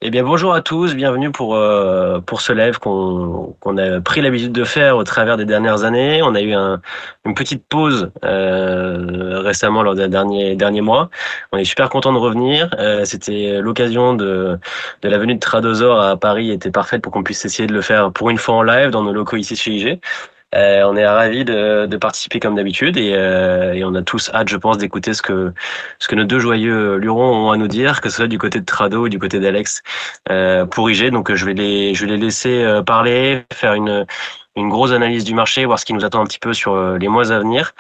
Eh bien, bonjour à tous, bienvenue pour ce live qu'on a pris l'habitude de faire au travers des dernières années. On a eu une petite pause récemment lors des derniers mois. On est super content de revenir. C'était l'occasion de la venue de Tradosaur à Paris était parfaite pour qu'on puisse essayer de le faire pour une fois en live dans nos locaux ici chez IG. On est ravis de participer comme d'habitude et on a tous hâte, je pense, d'écouter ce que nos deux joyeux lurons ont à nous dire, que ce soit du côté de Trado ou du côté d'Alex pour IG. Donc je vais les laisser parler, faire une grosse analyse du marché, voir ce qui nous attend un petit peu sur les mois à venir.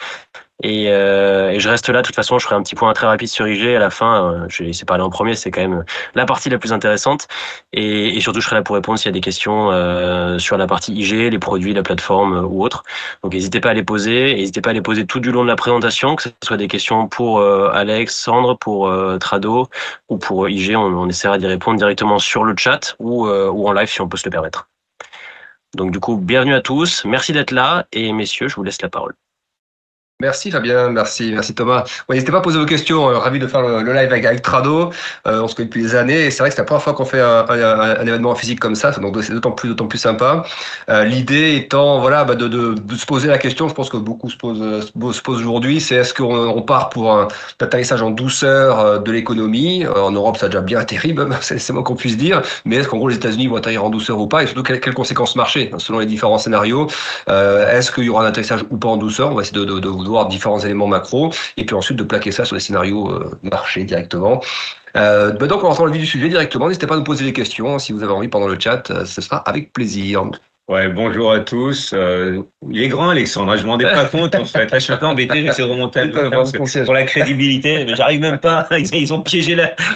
Et je reste là. De toute façon, je ferai un petit point très rapide sur IG à la fin. Je vais laisser parler en premier. C'est quand même la partie la plus intéressante. Et surtout, je serai là pour répondre s'il y a des questions sur la partie IG, les produits, la plateforme ou autre. Donc, n'hésitez pas à les poser. N'hésitez pas à les poser tout du long de la présentation, que ce soit des questions pour Alex, Sandre, pour Trado ou pour IG. On essaiera d'y répondre directement sur le chat ou en live si on peut se le permettre. Donc, du coup, bienvenue à tous. Merci d'être là. Et messieurs, je vous laisse la parole. Merci Fabien, merci Thomas. Ouais, n'hésitez pas à poser vos questions, ravi de faire le live avec Trado. On se connaît depuis des années et c'est vrai que c'est la première fois qu'on fait un événement physique comme ça, donc c'est d'autant plus sympa. L'idée étant de se poser la question, je pense que beaucoup se posent aujourd'hui, c'est est-ce qu'on part pour un atterrissage en douceur de l'économie. En Europe ça a déjà bien atterri, même, c'est moins qu'on puisse dire, mais est-ce qu'en gros les États-Unis vont atterrir en douceur ou pas et surtout quelles conséquences marché selon les différents scénarios. Est-ce qu'il y aura un atterrissage ou pas en douceur? On va essayer de voir différents éléments macro et puis ensuite de plaquer ça sur les scénarios marché directement. Donc on rentre dans le vif du sujet directement. N'hésitez pas à nous poser des questions si vous avez envie pendant le chat. Ce sera avec plaisir. Ouais, bonjour à tous. Il est grand, Alexandre. Je m'en rendais pas compte, en fait. Là, je suis un peu embêté. J'essaie de remonter pour la crédibilité. Mais j'arrive même pas. Ils ont piégé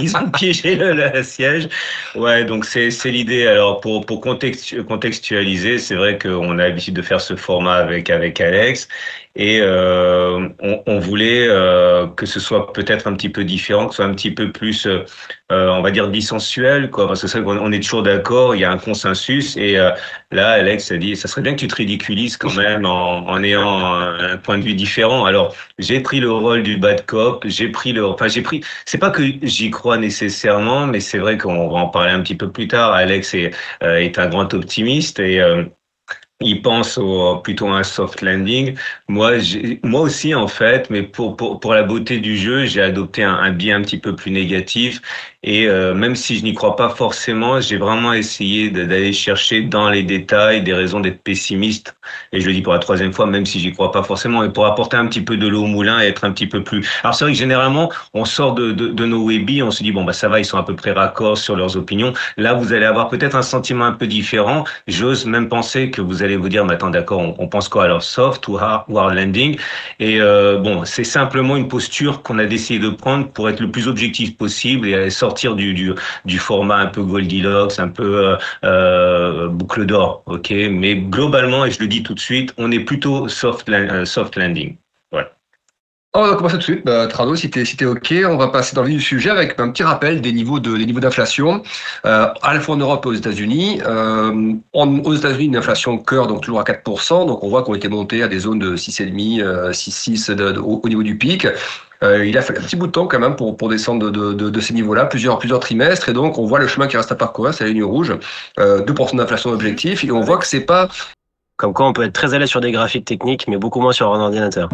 le siège. Ouais, donc c'est l'idée. Alors, pour contextualiser, c'est vrai qu'on a l'habitude de faire ce format avec Alex. Et on voulait que ce soit peut-être un petit peu différent, que ce soit un petit peu plus, on va dire, dissensuel, quoi. Parce que c'est vrai qu'on est toujours d'accord, il y a un consensus. Et là, Alex a dit, ça serait bien que tu te ridiculises quand même en ayant un point de vue différent. Alors, j'ai pris le rôle du bad cop, c'est pas que j'y crois nécessairement, mais c'est vrai qu'on va en parler un petit peu plus tard. Alex est un grand optimiste et il pense plutôt à un soft landing. Moi aussi, en fait, mais pour la beauté du jeu, j'ai adopté un biais un petit peu plus négatif. Et même si je n'y crois pas forcément, j'ai vraiment essayé d'aller chercher dans les détails des raisons d'être pessimiste. Et je le dis pour la troisième fois, même si j'y crois pas forcément, et pour apporter un petit peu de l'eau au moulin et être un petit peu plus. Alors c'est vrai que généralement, on sort de nos webis, on se dit bon bah ça va, ils sont à peu près raccords sur leurs opinions. Là, vous allez avoir peut-être un sentiment un peu différent. J'ose même penser que vous allez vous dire, mais attends, d'accord, on pense quoi alors, soft ou hard landing? Et bon, c'est simplement une posture qu'on a décidé de prendre pour être le plus objectif possible et aller sortir du format un peu Goldilocks, un peu boucle d'or, ok? Mais globalement, et je le dis tout de suite, on est plutôt soft landing. Voilà. On va commencer tout de suite. Trado, si t'es OK, on va passer dans le vif du sujet avec un petit rappel des niveaux d'inflation, à la fois en Europe et aux États-Unis. Aux États-Unis, une inflation cœur, donc toujours à 4%. Donc on voit qu'on était monté à des zones de 6,5, 6,6 au niveau du pic. Il a fallu un petit bout de temps quand même pour descendre de ces niveaux-là, plusieurs trimestres. Et donc on voit le chemin qui reste à parcourir, c'est la ligne rouge, 2% d'inflation objectif. Et on voit que c'est pas Comme quoi, on peut être très à l'aise sur des graphiques techniques, mais beaucoup moins sur un ordinateur.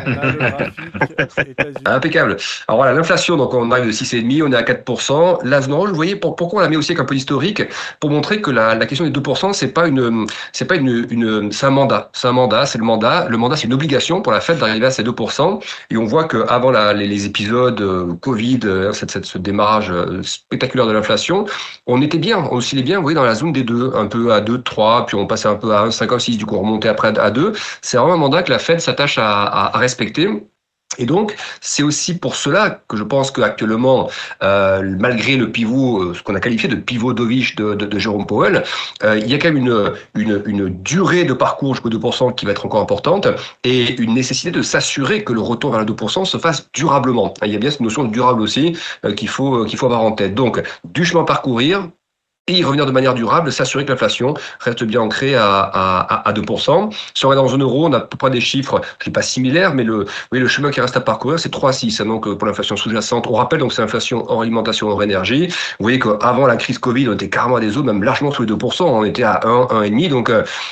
Impeccable. Alors voilà, l'inflation, donc on arrive de 6,5, on est à 4%. L'ASNOR, vous voyez, pourquoi on l'a mis aussi avec un peu d'historique? Pour montrer que la question des 2%, c'est un mandat. C'est un mandat, c'est le mandat. Le mandat, c'est une obligation pour la Fed d'arriver à ces 2%. Et on voit qu'avant les épisodes Covid, ce démarrage spectaculaire de l'inflation, on était bien, on oscillait bien, vous voyez, dans la zone des 2, un peu à 2, 3, puis on passait un peu à 1,5, 6, du coup on remontait après à 2. C'est vraiment un mandat que la Fed s'attache à respecter. Et donc, c'est aussi pour cela que je pense qu'actuellement, malgré le pivot, ce qu'on a qualifié de pivot dovish de Jérôme Powell, il y a quand même une durée de parcours jusqu'au 2% qui va être encore importante et une nécessité de s'assurer que le retour vers le 2% se fasse durablement. Il y a bien cette notion de durable aussi qu'il faut avoir en tête. Donc, du chemin à parcourir, et y revenir de manière durable, s'assurer que l'inflation reste bien ancrée à 2%. Si on est dans la zone euro, on a à peu près des chiffres qui n'est pas similaires, mais le chemin qui reste à parcourir, c'est 3 à 6. Donc, pour l'inflation sous-jacente, on rappelle, donc c'est l'inflation hors alimentation, hors énergie. Vous voyez qu'avant la crise Covid, on était carrément à des zones, même largement sous les 2%. On était à 1, 1,5. Donc,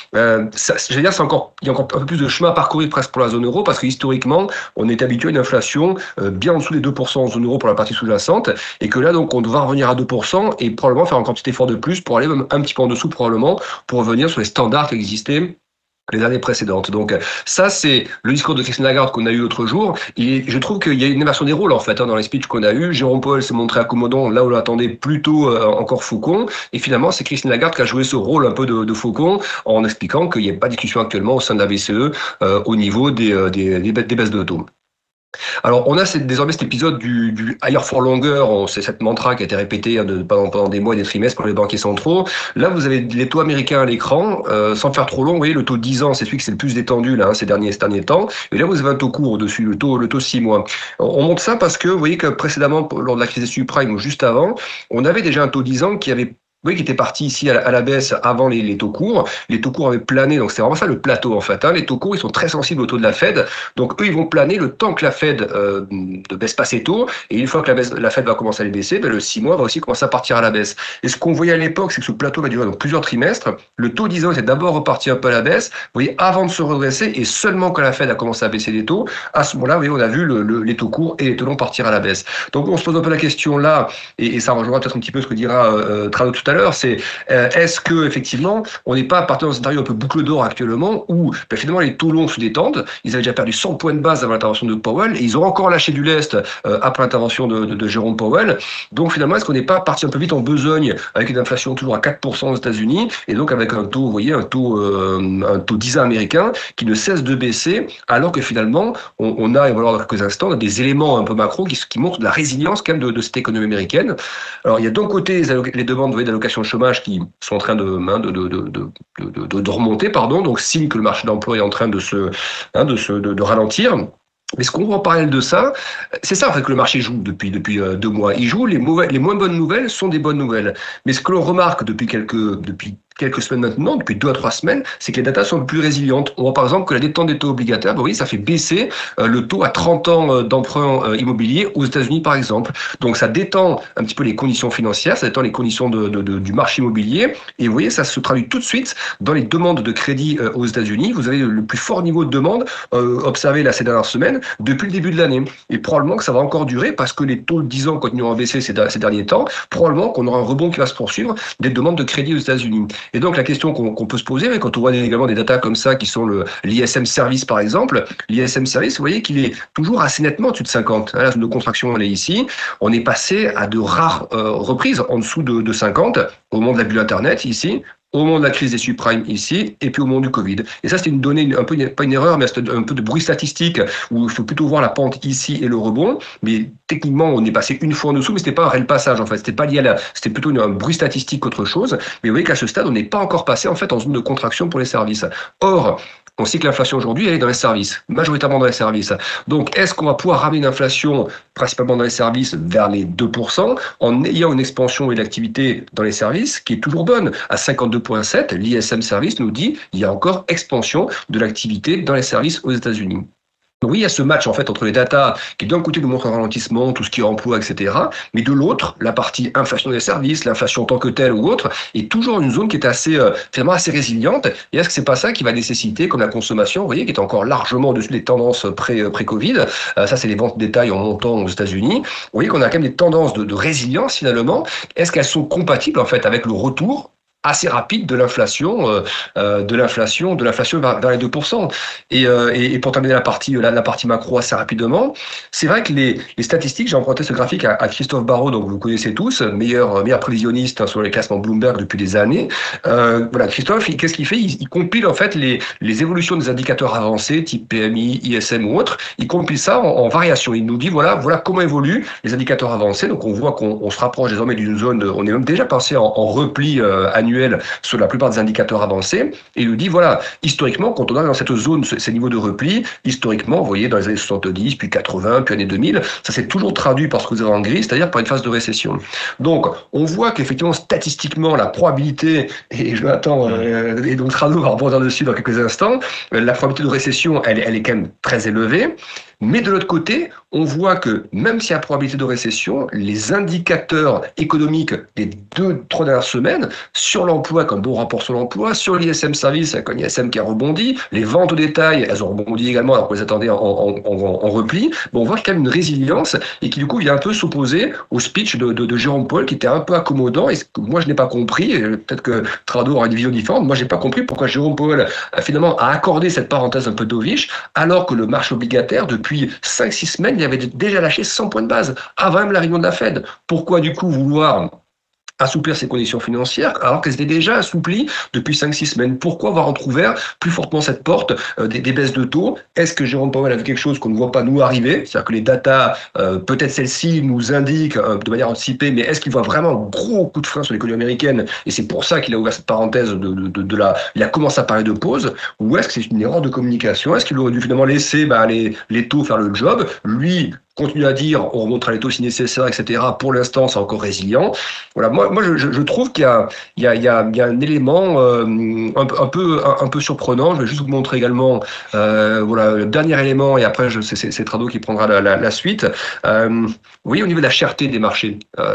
je veux dire, il y a encore un peu plus de chemin à parcourir presque pour la zone euro, parce que historiquement, on est habitué à une inflation bien en dessous des 2% en zone euro pour la partie sous-jacente, et que là, donc, on devra revenir à 2% et probablement faire encore un petit effort de plus pour aller même un petit peu en dessous probablement pour revenir sur les standards qui existaient les années précédentes. Donc ça, c'est le discours de Christine Lagarde qu'on a eu l'autre jour. Et je trouve qu'il y a une inversion des rôles en fait dans les speeches qu'on a eu. Jérôme Powell s'est montré accommodant là où on attendait plutôt encore Faucon. Et finalement, c'est Christine Lagarde qui a joué ce rôle un peu de Faucon en expliquant qu'il n'y a pas de discussion actuellement au sein de la BCE au niveau des baisses de taux. Alors, on a désormais cet épisode du higher for longer, c'est cette mantra qui a été répétée pendant des mois et des trimestres par les banquiers centraux. Là, vous avez les taux américains à l'écran, sans faire trop long. Vous voyez, le taux 10 ans, c'est celui qui s'est le plus détendu là, ces derniers temps. Et là, vous avez un taux court au-dessus, le taux 6 mois. On montre ça parce que vous voyez que précédemment, lors de la crise des subprimes ou juste avant, on avait déjà un taux 10 ans qui était parti ici à la baisse avant les taux courts. Les taux courts avaient plané, donc c'est vraiment ça le plateau en fait. Les taux courts, ils sont très sensibles au taux de la Fed, donc eux, ils vont planer le temps que la Fed ne baisse pas ses taux. Et une fois que la Fed va commencer à les baisser, le 6 mois va aussi commencer à partir à la baisse. Et ce qu'on voyait à l'époque, c'est que ce plateau va durer donc plusieurs trimestres. Le taux 10 ans était d'abord reparti un peu à la baisse, vous voyez, avant de se redresser, et seulement quand la Fed a commencé à baisser les taux, à ce moment-là, vous voyez, on a vu les taux courts et les taux longs partir à la baisse. Donc on se pose un peu la question là, et ça rejoindra peut-être un petit peu ce que dira Trano tout à l'heure, c'est est-ce que effectivement on n'est pas à partir d'un scénario un peu boucle d'or actuellement où finalement les taux longs se détendent, ils avaient déjà perdu 100 points de base avant l'intervention de Powell et ils ont encore lâché du lest après l'intervention de Jérôme Powell. Donc finalement, est-ce qu'on n'est pas parti un peu vite en besogne avec une inflation toujours à 4% aux États-Unis et donc avec un taux, vous voyez, un taux 10 ans américain qui ne cesse de baisser alors que finalement on a, et on va voir dans quelques instants, des éléments un peu macro qui montrent de la résilience quand même de cette économie américaine. Alors il y a d'un côté les demandes, vous voyez, d'allocation de chômage qui sont en train de remonter, donc signe que le marché d'emploi est en train de ralentir. Mais ce qu'on voit en parallèle de ça, c'est ça en fait que le marché joue depuis 2 mois. Il joue les moins bonnes nouvelles sont des bonnes nouvelles. Mais ce que l'on remarque depuis quelques semaines maintenant, depuis 2 à 3 semaines, c'est que les datas sont plus résilientes. On voit par exemple que la détente des taux obligataires, vous voyez, ça fait baisser le taux à 30 ans d'emprunt immobilier aux États-Unis par exemple. Donc ça détend un petit peu les conditions financières, ça détend les conditions du marché immobilier. Et vous voyez, ça se traduit tout de suite dans les demandes de crédit aux États-Unis. Vous avez le plus fort niveau de demande observé là ces dernières semaines depuis le début de l'année. Et probablement que ça va encore durer parce que les taux de 10 ans continueront à baisser ces derniers temps. Probablement qu'on aura un rebond qui va se poursuivre des demandes de crédit aux États-Unis. Et donc la question qu'on peut se poser, mais quand on voit également des datas comme ça qui sont l'ISM Service par exemple, l'ISM Service, vous voyez qu'il est toujours assez nettement au-dessus de 50. La zone de contraction, elle est ici. On est passé à de rares reprises en dessous de 50 au moment de la bulle Internet ici, au moment de la crise des subprimes ici, et puis au moment du Covid. Et ça, c'était une donnée, un peu, pas une erreur, mais c'était un peu de bruit statistique, où il faut plutôt voir la pente ici et le rebond. Mais techniquement, on est passé une fois en dessous, mais c'était pas un réel passage, en fait. C'était pas lié c'était plutôt un bruit statistique qu'autre chose. Mais vous voyez qu'à ce stade, on n'est pas encore passé, en fait, en zone de contraction pour les services. Or, on sait que l'inflation aujourd'hui, elle est dans les services, majoritairement dans les services. Donc, est-ce qu'on va pouvoir ramener l'inflation, principalement dans les services, vers les 2%, en ayant une expansion et l'activité dans les services qui est toujours bonne? À 52,7, l'ISM Service nous dit qu'il y a encore expansion de l'activité dans les services aux États-Unis. Oui, il y a ce match en fait entre les datas qui d'un côté nous montrent un ralentissement, tout ce qui est emploi, etc. Mais de l'autre, la partie inflation des services, l'inflation en tant que telle ou autre, est toujours une zone qui est finalement assez résiliente. Et est-ce que c'est pas ça qui va nécessiter, comme la consommation, vous voyez, qui est encore largement au-dessus des tendances pré-Covid. Ça, c'est les ventes détail en montant aux États-Unis. Vous voyez qu'on a quand même des tendances de résilience finalement. Est-ce qu'elles sont compatibles en fait avec le retour assez rapide de l'inflation vers les 2%. Et pour terminer la partie macro assez rapidement, c'est vrai que les statistiques, j'ai emprunté ce graphique à Christophe Barraud, donc vous connaissez tous, meilleur prévisionniste sur les classements Bloomberg depuis des années. Voilà, Christophe, qu'est-ce qu'il fait? Il compile en fait les évolutions des indicateurs avancés, type PMI, ISM ou autre. Il compile ça en variation. Il nous dit voilà comment évoluent les indicateurs avancés. Donc on voit qu'on se rapproche désormais d'une zone, on est même déjà passé en repli annuel annuel sur la plupart des indicateurs avancés, et il nous dit, voilà, historiquement, quand on arrive dans cette zone, ces niveaux de repli, historiquement, vous voyez, dans les années 70, puis 80, puis années 2000, ça s'est toujours traduit par ce que vous avez en gris, c'est-à-dire par une phase de récession. Donc, on voit qu'effectivement, statistiquement, la probabilité, et je m'attends, et donc Rado va rebondir dessus dans quelques instants, la probabilité de récession, elle est quand même très élevée. Mais de l'autre côté, on voit que même s'il y a probabilité de récession, les indicateurs économiques des 2-3 dernières semaines, sur l'emploi, comme bon rapport sur l'emploi, sur l'ISM Service, avec un ISM qui a rebondi, les ventes au détail, elles ont rebondi également, alors qu'on les attendait en repli. Bon, on voit qu'il y a quand même une résilience et qui du coup vient un peu s'opposer au speech de Jérôme Powell qui était un peu accommodant et moi je n'ai pas compris, peut-être que Trado aura une vision différente, moi j'ai pas compris pourquoi Jérôme Powell finalement a accordé cette parenthèse un peu dovish alors que le marché obligataire depuis 5-6 semaines, il avait déjà lâché 100 points de base avant même la réunion de la Fed. Pourquoi du coup vouloir assouplir ses conditions financières alors qu'elles étaient déjà assouplies depuis 5-6 semaines? Pourquoi avoir entrouvert plus fortement cette porte des baisses de taux? Est-ce que Jérôme Powell a vu quelque chose qu'on ne voit pas nous arriver? C'est-à-dire que les datas, peut-être celles-ci nous indiquent de manière anticipée, mais est-ce qu'il voit vraiment un gros coup de frein sur l'économie américaine? Et c'est pour ça qu'il a ouvert cette parenthèse il a commencé à parler de pause. Ou est-ce que c'est une erreur de communication? Est-ce qu'il aurait dû finalement laisser les taux faire le job? Lui continue à dire, on remontera les taux si nécessaire, etc. Pour l'instant, c'est encore résilient. Voilà, moi je trouve qu'il y a un élément un peu surprenant. Je vais juste vous montrer également voilà, le dernier élément, et après, c'est Trado qui prendra la suite. Vous voyez, au niveau de la cherté des marchés,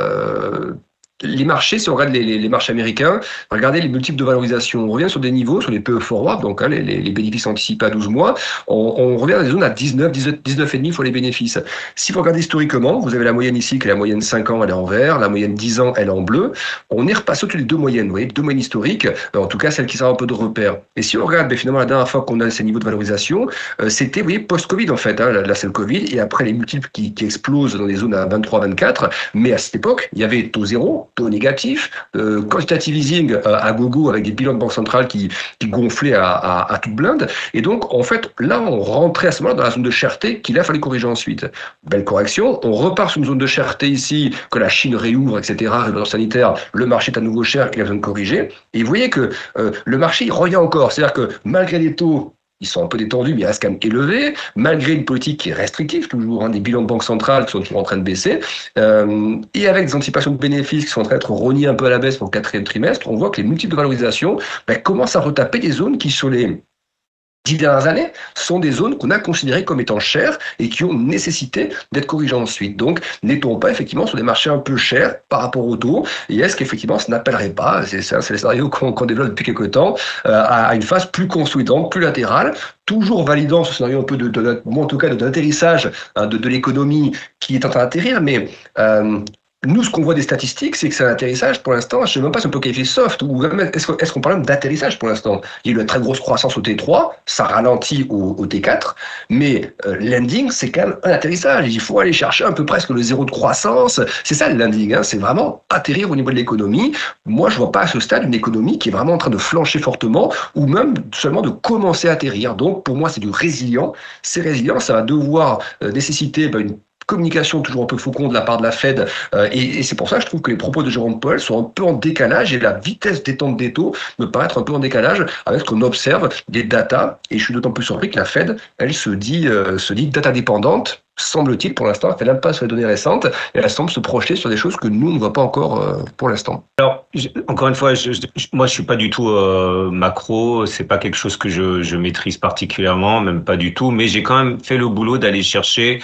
les marchés, si on regarde les marchés américains, regardez les multiples de valorisation. On revient sur des niveaux, sur les PE forward, donc les bénéfices anticipés à 12 mois. On revient dans des zones à 19,5 fois les bénéfices. Si vous regardez historiquement, vous avez la moyenne ici, qui est la moyenne 5 ans, elle est en vert, la moyenne 10 ans, elle est en bleu. On est repassé au-dessus des deux moyennes, vous voyez, deux moyennes historiques, en tout cas celles qui servent un peu de repère. Et si on regarde, finalement, la dernière fois qu'on a ces niveaux de valorisation, c'était, vous voyez, post-Covid en fait, là c'est le Covid, et après les multiples qui explosent dans des zones à 23, 24, mais à cette époque, il y avait taux zéro, taux négatif, quantitative easing à gogo avec des bilans de banque centrale qui gonflaient à toute blinde. Et donc, en fait, là, on rentrait à ce moment-là dans la zone de cherté qu'il a fallu corriger ensuite. Belle correction. On repart sur une zone de cherté ici, que la Chine réouvre, etc., révolution sanitaire, le marché est à nouveau cher, qu'il a besoin de corriger. Et vous voyez que le marché, il revient encore. C'est-à-dire que malgré les taux, ils sont un peu détendus, mais ils restent quand même élevés, malgré une politique qui est restrictive, toujours, des bilans de banque centrale qui sont toujours en train de baisser, et avec des anticipations de bénéfices qui sont en train d'être rognées un peu à la baisse pour le quatrième trimestre, on voit que les multiples de valorisation commencent à retaper des zones qui, sur les 10 dernières années, sont des zones qu'on a considérées comme étant chères et qui ont nécessité d'être corrigées ensuite. Donc, n'est-on pas effectivement sur des marchés un peu chers par rapport au taux? Et est-ce qu'effectivement, ça n'appellerait pas, c'est le scénario qu'on développe depuis quelques temps, à une phase plus consolidante, plus latérale, toujours validant ce scénario un peu moi en tout cas, d'atterrissage de l'économie qui est en train d'atterrir, mais nous, ce qu'on voit des statistiques, c'est que c'est un atterrissage, pour l'instant, je ne sais même pas si on peut qualifier soft, ou est-ce qu'on parle même d'atterrissage pour l'instant? Il y a eu une très grosse croissance au T3, ça ralentit au T4, mais l'ending, c'est quand même un atterrissage. Il faut aller chercher un peu presque le zéro de croissance. C'est ça le landing, c'est vraiment atterrir au niveau de l'économie. Moi, je ne vois pas à ce stade une économie qui est vraiment en train de flancher fortement, ou même seulement de commencer à atterrir. Donc, pour moi, c'est du résilient. C'est résilient, ça va devoir nécessiter une communication toujours un peu faucon de la part de la Fed, et c'est pour ça que je trouve que les propos de Jérôme Powell sont un peu en décalage, et la vitesse détente des taux me paraît être un peu en décalage avec ce qu'on observe des datas, et je suis d'autant plus surpris que la Fed, elle se dit data dépendante, semble-t-il, pour l'instant, elle fait même pas sur les données récentes, et elle semble se projeter sur des choses que nous, on ne voit pas encore pour l'instant. Alors, encore une fois, moi, je suis pas du tout macro, c'est pas quelque chose que je maîtrise particulièrement, même pas du tout, mais j'ai quand même fait le boulot d'aller chercher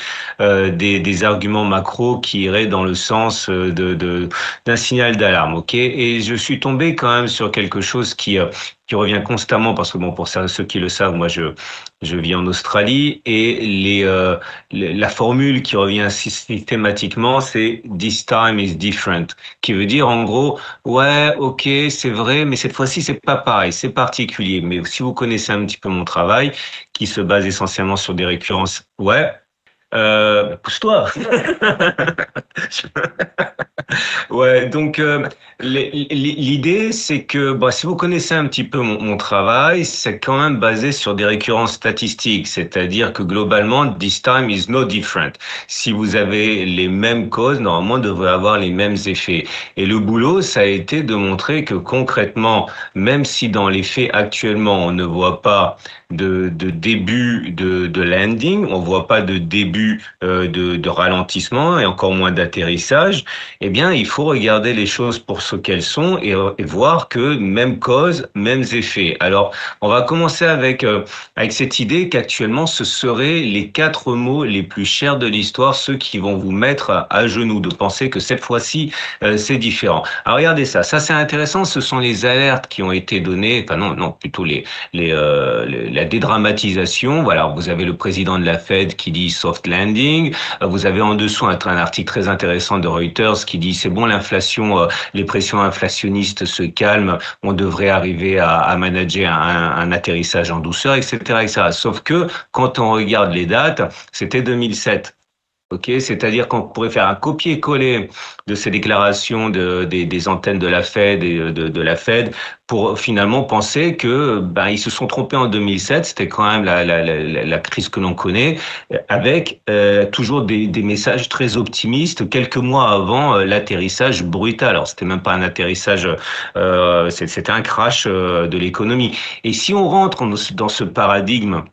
des arguments macro qui iraient dans le sens d'un signal d'alarme, ok? Et je suis tombé quand même sur quelque chose qui revient constamment, parce que bon, pour ceux qui le savent, moi je vis en Australie, et la formule qui revient systématiquement, c'est "This time is different", qui veut dire en gros, ouais, ok, c'est vrai, mais cette fois-ci c'est pas pareil, c'est particulier. Mais si vous connaissez un petit peu mon travail, qui se base essentiellement sur des récurrences, ouais, Pousse-toi. Ouais, donc l'idée, c'est que si vous connaissez un petit peu mon travail, c'est quand même basé sur des récurrences statistiques, c'est-à-dire que globalement, this time is no different. Si vous avez les mêmes causes, normalement, vous devrez avoir les mêmes effets. Et le boulot, ça a été de montrer que concrètement, même si dans les faits actuellement, on ne voit pas de début de landing, on voit pas de début de ralentissement et encore moins d'atterrissage, eh bien, il faut regarder les choses pour ce qu'elles sont et voir que même cause, mêmes effets. Alors, on va commencer avec cette idée qu'actuellement, ce seraient les 4 mots les plus chers de l'histoire, ceux qui vont vous mettre à genoux, de penser que cette fois-ci, c'est différent. Alors, regardez ça. Ça, c'est intéressant. Ce sont les alertes qui ont été données. Enfin, non, plutôt la dédramatisation. Voilà, vous avez le président de la Fed qui dit soft landing. Vous avez en dessous un article très intéressant de Reuters qui dit c'est bon, l'inflation, les pressions inflationnistes se calment, on devrait arriver à manager un atterrissage en douceur, etc., etc. Sauf que quand on regarde les dates, c'était 2007. Ok, c'est-à-dire qu'on pourrait faire un copier-coller de ces déclarations des antennes de la Fed et de la Fed pour finalement penser que ils se sont trompés en 2007. C'était quand même la crise que l'on connaît, avec toujours des messages très optimistes quelques mois avant l'atterrissage brutal. Alors c'était même pas un atterrissage, c'était un crash de l'économie. Et si on rentre dans ce paradigme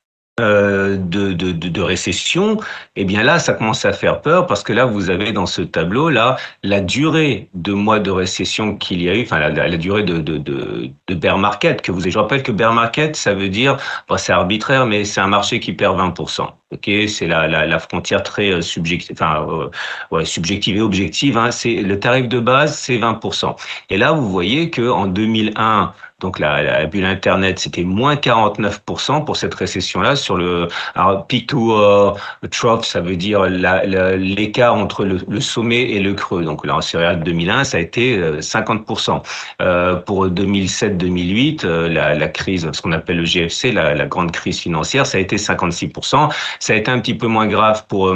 de récession, eh bien là, ça commence à faire peur parce que là, vous avez dans ce tableau-là la durée de mois de récession qu'il y a eu, enfin la durée de bear market que vous avez. Je rappelle que bear market, ça veut dire, c'est arbitraire, mais c'est un marché qui perd 20%. Ok, c'est la frontière très subjective, subjective et objective. Hein, c'est le tarif de base, c'est 20%. Et là, vous voyez que en 2001, donc la bulle Internet, c'était moins 49% pour cette récession-là. Sur alors, peak to trough, ça veut dire l'écart entre le sommet et le creux. Donc là, en période 2001, ça a été 50%. Pour 2007-2008, la crise, ce qu'on appelle le GFC, la grande crise financière, ça a été 56%. Ça a été un petit peu moins grave pour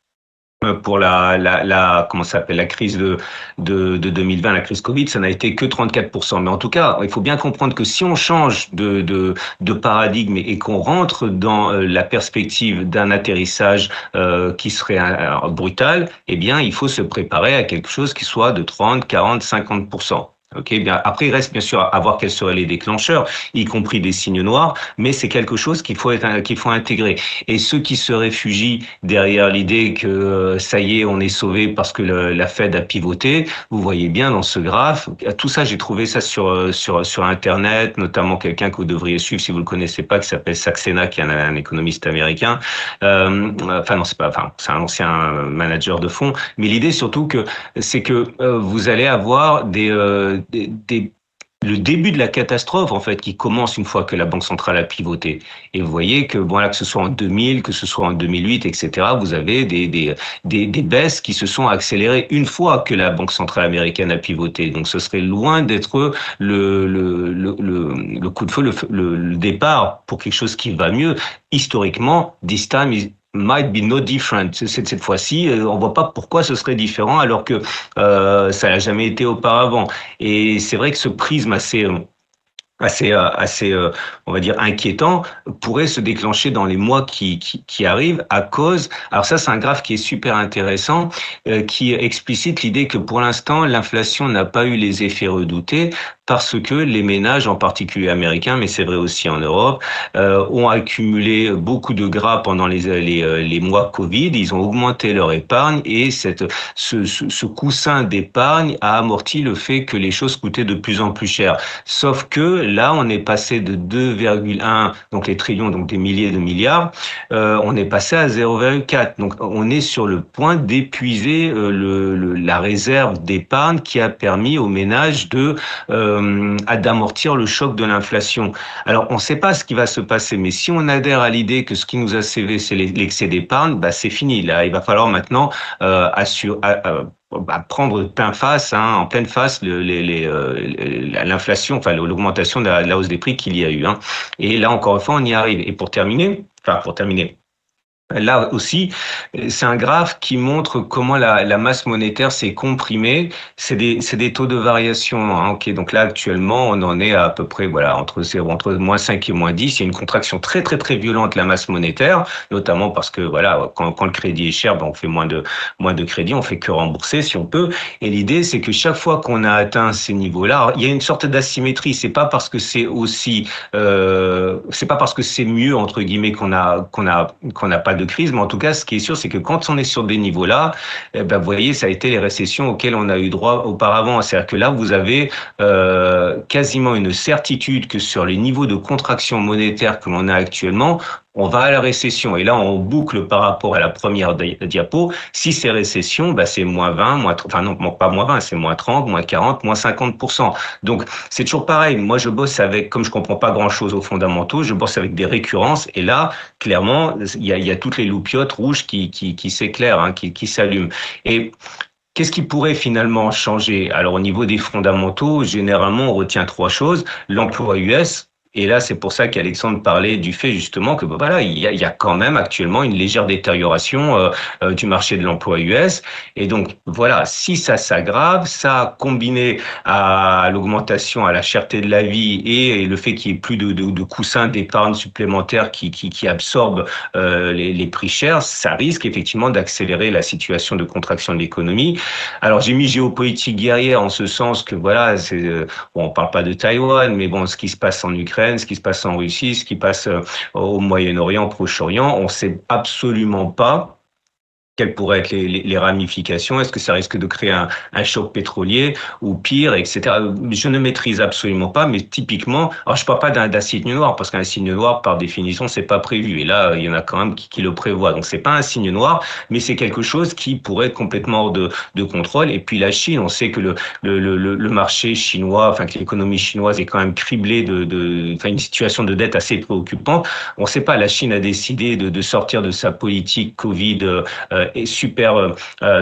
comment ça s'appelle, la crise de 2020, la crise Covid, ça n'a été que 34%. Mais en tout cas, il faut bien comprendre que si on change de paradigme et qu'on rentre dans la perspective d'un atterrissage qui serait brutal, eh bien, il faut se préparer à quelque chose qui soit de 30, 40, 50%. Ok, bien. Après, il reste bien sûr à voir quels seraient les déclencheurs, y compris des signes noirs, mais c'est quelque chose qu'il faut intégrer. Et ceux qui se réfugient derrière l'idée que ça y est, on est sauvé parce que la Fed a pivoté, vous voyez bien dans ce graphe, tout ça, j'ai trouvé ça sur Internet, notamment quelqu'un que vous devriez suivre si vous le connaissez pas, qui s'appelle Saxena, qui est un économiste américain. C'est un ancien manager de fonds. Mais l'idée surtout c'est que vous allez avoir le début de la catastrophe, en fait, qui commence une fois que la Banque centrale a pivoté. Et vous voyez que, voilà, que ce soit en 2000, que ce soit en 2008, etc., vous avez des baisses qui se sont accélérées une fois que la Banque centrale américaine a pivoté. Donc, ce serait loin d'être le coup de feu, le départ pour quelque chose qui va mieux. Historiquement, this time might be no different. Cette fois-ci, on voit pas pourquoi ce serait différent alors que ça n'a jamais été auparavant. Et c'est vrai que ce prisme assez, on va dire, inquiétant, pourrait se déclencher dans les mois qui arrivent à cause. Alors ça, c'est un graphe qui est super intéressant, qui explicite l'idée que pour l'instant, l'inflation n'a pas eu les effets redoutés parce que les ménages, en particulier américains, mais c'est vrai aussi en Europe, ont accumulé beaucoup de gras pendant les mois Covid. Ils ont augmenté leur épargne et ce coussin d'épargne a amorti le fait que les choses coûtaient de plus en plus cher. Sauf que là, on est passé de 2,1, donc les trillions, donc des milliers de milliards, on est passé à 0,4. Donc, on est sur le point d'épuiser la réserve d'épargne qui a permis aux ménages d'amortir le choc de l'inflation. Alors, on ne sait pas ce qui va se passer, mais si on adhère à l'idée que ce qui nous a sauvé, c'est l'excès d'épargne, c'est fini. Là, il va falloir maintenant prendre en pleine face l'inflation, enfin l'augmentation de la hausse des prix qu'il y a eu. Et là, encore une fois, on y arrive. Et pour terminer, Là aussi, c'est un graphe qui montre comment la masse monétaire s'est comprimée. C'est des taux de variation. Hein, ok, donc là actuellement, on en est à peu près voilà entre moins 5 et moins 10. Il y a une contraction très très très violente de la masse monétaire, notamment parce que voilà quand le crédit est cher, ben on fait moins de crédit, on fait que rembourser si on peut. Et l'idée c'est que chaque fois qu'on a atteint ces niveaux-là, il y a une sorte d'asymétrie. C'est pas parce que c'est mieux entre guillemets qu'on n'a pas de crise, mais en tout cas, ce qui est sûr, c'est que quand on est sur des niveaux-là, eh ben, vous voyez, ça a été les récessions auxquelles on a eu droit auparavant. C'est-à-dire que là, vous avez quasiment une certitude que sur les niveaux de contraction monétaire que l'on a actuellement, on va à la récession. Et là, on boucle par rapport à la première diapo. Si c'est récession, bah, c'est moins 20, enfin non, pas moins 20, c'est moins 30, moins 40, moins 50%. Donc, c'est toujours pareil. Moi, je bosse comme je comprends pas grand-chose aux fondamentaux, je bosse avec des récurrences. Et là, clairement, il y a toutes les loupiotes rouges qui s'éclairent, hein, qui s'allument. Et qu'est-ce qui pourrait finalement changer? Alors, au niveau des fondamentaux, généralement, on retient trois choses. L'emploi US. Et là, c'est pour ça qu'Alexandre parlait du fait justement que voilà, il y a quand même actuellement une légère détérioration du marché de l'emploi US. Et donc voilà, si ça s'aggrave, ça combiné à l'augmentation, à la cherté de la vie et le fait qu'il y ait plus de coussins d'épargne supplémentaires qui absorbent les prix chers, ça risque effectivement d'accélérer la situation de contraction de l'économie. Alors j'ai mis géopolitique guerrière en ce sens que voilà, bon, on parle pas de Taïwan, mais bon, ce qui se passe en Ukraine, ce qui se passe en Russie, ce qui passe au Moyen-Orient, au Proche-Orient, on ne sait absolument pas quelles pourraient être les ramifications. Est-ce que ça risque de créer un choc pétrolier ou pire, etc. Je ne maîtrise absolument pas, mais typiquement, alors je ne parle pas d'un signe noir, parce qu'un signe noir, par définition, c'est pas prévu. Et là, il y en a quand même qui le prévoient. Donc, c'est pas un signe noir, mais c'est quelque chose qui pourrait être complètement hors de contrôle. Et puis, la Chine, on sait que le marché chinois, enfin, que l'économie chinoise est quand même criblée enfin, une situation de dette assez préoccupante. On ne sait pas, la Chine a décidé de sortir de sa politique Covid, est super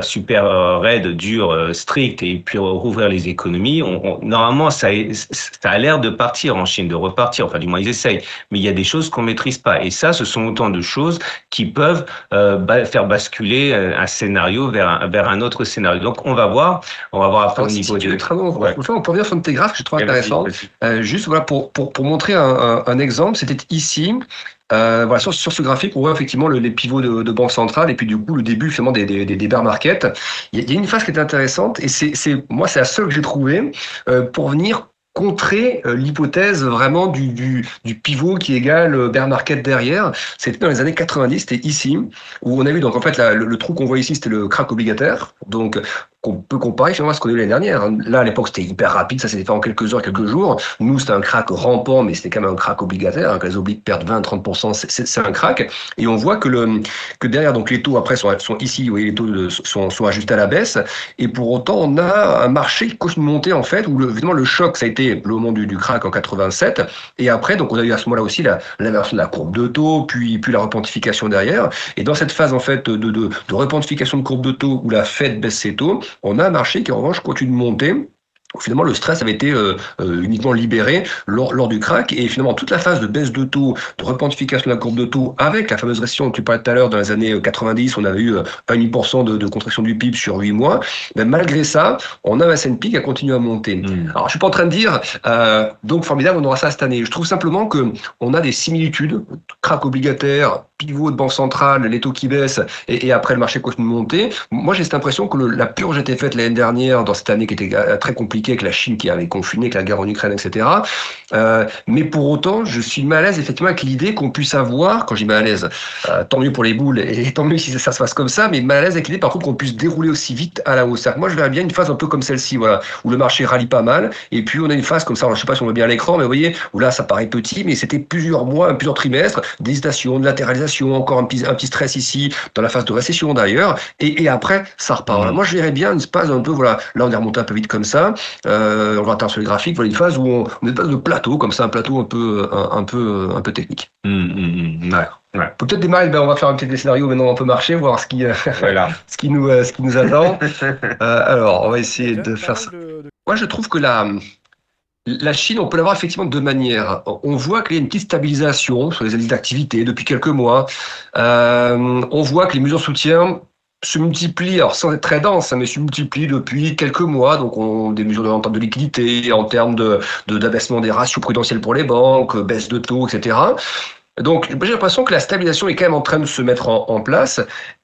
raide, dure, stricte, et puis rouvrir les économies. Normalement, ça a l'air de partir en Chine, de repartir. Enfin, du moins, ils essayent. Mais il y a des choses qu'on maîtrise pas. Et ça, ce sont autant de choses qui peuvent faire basculer un scénario vers un autre scénario. Donc, on va voir après au niveau de... On peut revenir sur tes graphes que je trouve intéressant. Juste voilà pour montrer un exemple, c'était ici. Voilà, sur ce graphique, on voit effectivement les pivots de banque centrale et puis du coup le début finalement des bear market. Il y a une phase qui est intéressante et c'est la seule que j'ai trouvée pour venir contrer l'hypothèse vraiment du pivot qui égale bear market derrière. C'était dans les années 90, c'était ici où on a vu donc en fait le trou qu'on voit ici, c'était le crack obligataire. Donc qu'on peut comparer finalement à ce qu'on a eu l'année dernière. Là, à l'époque, c'était hyper rapide, ça s'était fait en quelques heures, quelques jours. Nous, c'était un crack rampant, mais c'était quand même un crack obligataire. Hein, que les obliques perdent 20-30%, c'est un crack. Et on voit que derrière, donc les taux après sont ici, vous voyez, les taux sont ajustés à la baisse. Et pour autant, on a un marché qui continue de monter, en fait, où évidemment, le choc, ça a été le moment du crack en 87. Et après, donc, on a eu à ce moment-là aussi l'inversion de la courbe de taux, puis la repentification derrière. Et dans cette phase, en fait, de repentification de courbe de taux où la Fed baisse ses taux, on a un marché qui en revanche continue de monter. Finalement, le stress avait été uniquement libéré lors du crack et finalement toute la phase de baisse de taux, de repentification de la courbe de taux avec la fameuse récession dont tu parlais tout à l'heure dans les années 90, on avait eu 1,5% de contraction du PIB sur 8 mois. Mais malgré ça, on a un S&P qui a continué à monter. Alors, je suis pas en train de dire donc formidable, on aura ça cette année. Je trouve simplement que on a des similitudes, crack obligataire, pivot de banque centrale, les taux qui baissent et après le marché continue de monter. Moi, j'ai cette impression que la purge a été faite l'année dernière dans cette année qui était très compliquée avec la Chine qui avait confiné, avec la guerre en Ukraine, etc. Mais pour autant, je suis mal à l'aise effectivement avec l'idée qu'on puisse avoir, quand je dis mal à l'aise, tant mieux pour les boules et tant mieux si ça se passe comme ça, mais mal à l'aise avec l'idée par contre qu'on puisse dérouler aussi vite à la hausse. Moi, je verrais bien une phase un peu comme celle-ci, voilà, où le marché rallie pas mal et puis on a une phase comme ça, alors, je sais pas si on voit bien à l'écran, mais vous voyez, où là ça paraît petit, mais c'était plusieurs mois, plusieurs trimestres, d'hésitation, de latéralisation, encore un petit stress ici, dans la phase de récession d'ailleurs, et après ça repart. Voilà. Moi, je verrais bien une phase un peu, voilà, là on est remonté un peu vite comme ça. On va attendre sur les graphiques, voilà une phase où on est pas de plateau, comme ça, un plateau un peu technique. Ouais. Peut-être démarrer, on va faire un petit scénario maintenant on peut marcher, voir ce qui nous attend. Alors, on va essayer de faire ça. Moi, je trouve que la La Chine, on peut l'avoir effectivement de deux manières. On voit qu'il y a une petite stabilisation sur les indices d'activité depuis quelques mois. On voit que les mesures de soutien se multiplient, alors sans être très dense, mais se multiplient depuis quelques mois. Donc, des mesures en termes de liquidité, en termes d'abaissement des ratios prudentiels pour les banques, baisse de taux, etc. Donc, j'ai l'impression que la stabilisation est quand même en train de se mettre en place.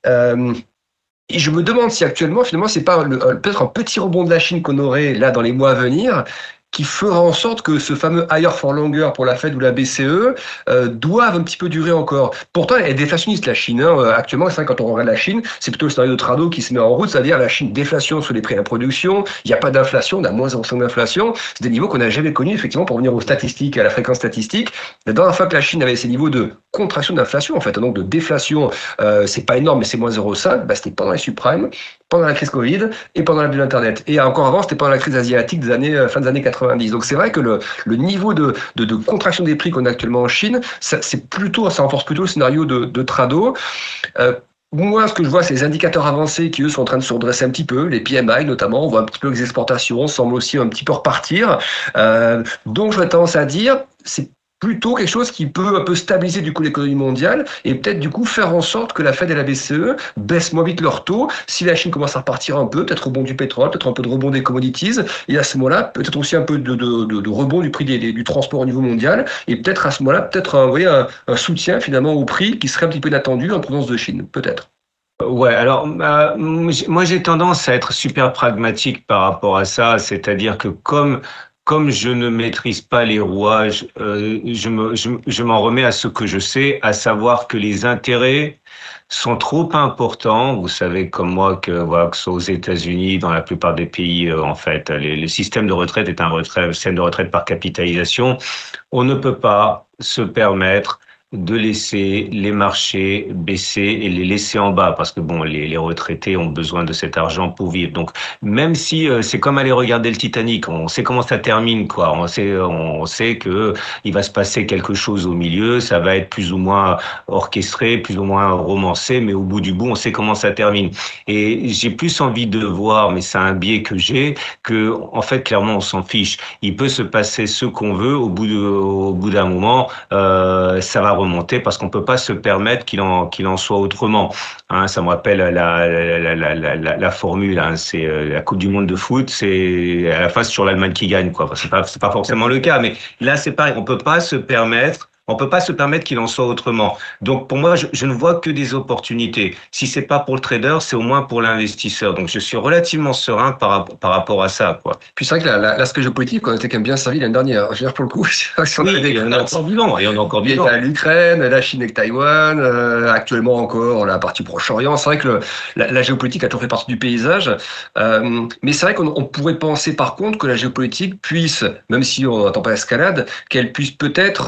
Et je me demande si actuellement, finalement, c'est pas peut-être un petit rebond de la Chine qu'on aurait là dans les mois à venir, qui fera en sorte que ce fameux higher for longer pour la Fed ou la BCE doivent un petit peu durer encore. Pourtant, elle est déflationniste, la Chine. Actuellement, c'est vrai, quand on regarde la Chine, c'est plutôt le scénario de Trado qui se met en route, c'est-à-dire la Chine déflation sur les prix à la production, il n'y a pas d'inflation, on a moins 0,5 d'inflation. C'est des niveaux qu'on n'a jamais connus, effectivement, pour revenir aux statistiques, à la fréquence statistique. La dernière fois que la Chine avait ces niveaux de contraction d'inflation, en fait, donc de déflation, c'est pas énorme, mais c'est moins 0,5, c'était pendant les subprimes, pendant la crise Covid et pendant la bulle Internet. Et encore avant, c'était pendant la crise asiatique fin des années 90. Donc c'est vrai que le niveau de contraction des prix qu'on a actuellement en Chine, ça renforce plutôt le scénario de Trado. Moi, ce que je vois, c'est les indicateurs avancés qui, eux, sont en train de se redresser un petit peu. Les PMI, notamment, on voit un petit peu les exportations semblent aussi un petit peu repartir. Donc, j'aurais tendance à dire, c'est plutôt quelque chose qui peut un peu stabiliser du coup l'économie mondiale et peut-être du coup faire en sorte que la Fed et la BCE baissent moins vite leurs taux. Si la Chine commence à repartir un peu, peut-être rebond du pétrole, peut-être un peu de rebond des commodities, et à ce moment-là, peut-être aussi un peu de rebond du prix du transport au niveau mondial, et peut-être à ce moment-là, peut-être un soutien finalement au prix qui serait un petit peu inattendu en provenance de Chine, peut-être. Ouais, alors moi j'ai tendance à être super pragmatique par rapport à ça, c'est-à-dire que comme je ne maîtrise pas les rouages, je m'en remets à ce que je sais, à savoir que les intérêts sont trop importants. Vous savez comme moi que voilà, que ce soit aux États-Unis, dans la plupart des pays, en fait, le système de retraite est un système de retraite par capitalisation. On ne peut pas se permettre de laisser les marchés baisser et les laisser en bas parce que bon, les retraités ont besoin de cet argent pour vivre. Donc même si c'est comme aller regarder le Titanic, on sait comment ça termine quoi. On sait que il va se passer quelque chose au milieu, ça va être plus ou moins orchestré, plus ou moins romancé, mais au bout du bout, on sait comment ça termine. Et j'ai plus envie de voir, mais c'est un biais que j'ai, que en fait clairement on s'en fiche. Il peut se passer ce qu'on veut au bout d'un moment, ça va remonter parce qu'on peut pas se permettre qu'il en soit autrement. Hein, ça me rappelle la formule. Hein, c'est la Coupe du Monde de foot. C'est à la fin c'est sur l'Allemagne qui gagne quoi. C'est pas forcément le cas, mais là c'est pareil. On peut pas se permettre qu'il en soit autrement. Donc pour moi, je ne vois que des opportunités. Si c'est pas pour le trader, c'est au moins pour l'investisseur. Donc je suis relativement serein par rapport à ça, quoi. Puis c'est vrai que l'aspect géopolitique, on était quand même bien servi l'année dernière. Je veux dire, pour le coup, si on oui, et on est encore vivant. Et on est encore vivant. Il y a l'Ukraine, la Chine avec Taïwan, actuellement encore la partie Proche-Orient. C'est vrai que la géopolitique a toujours fait partie du paysage. Mais c'est vrai qu'on pourrait penser par contre que la géopolitique puisse, même si on n'attend pas l'escalade, qu'elle puisse peut-être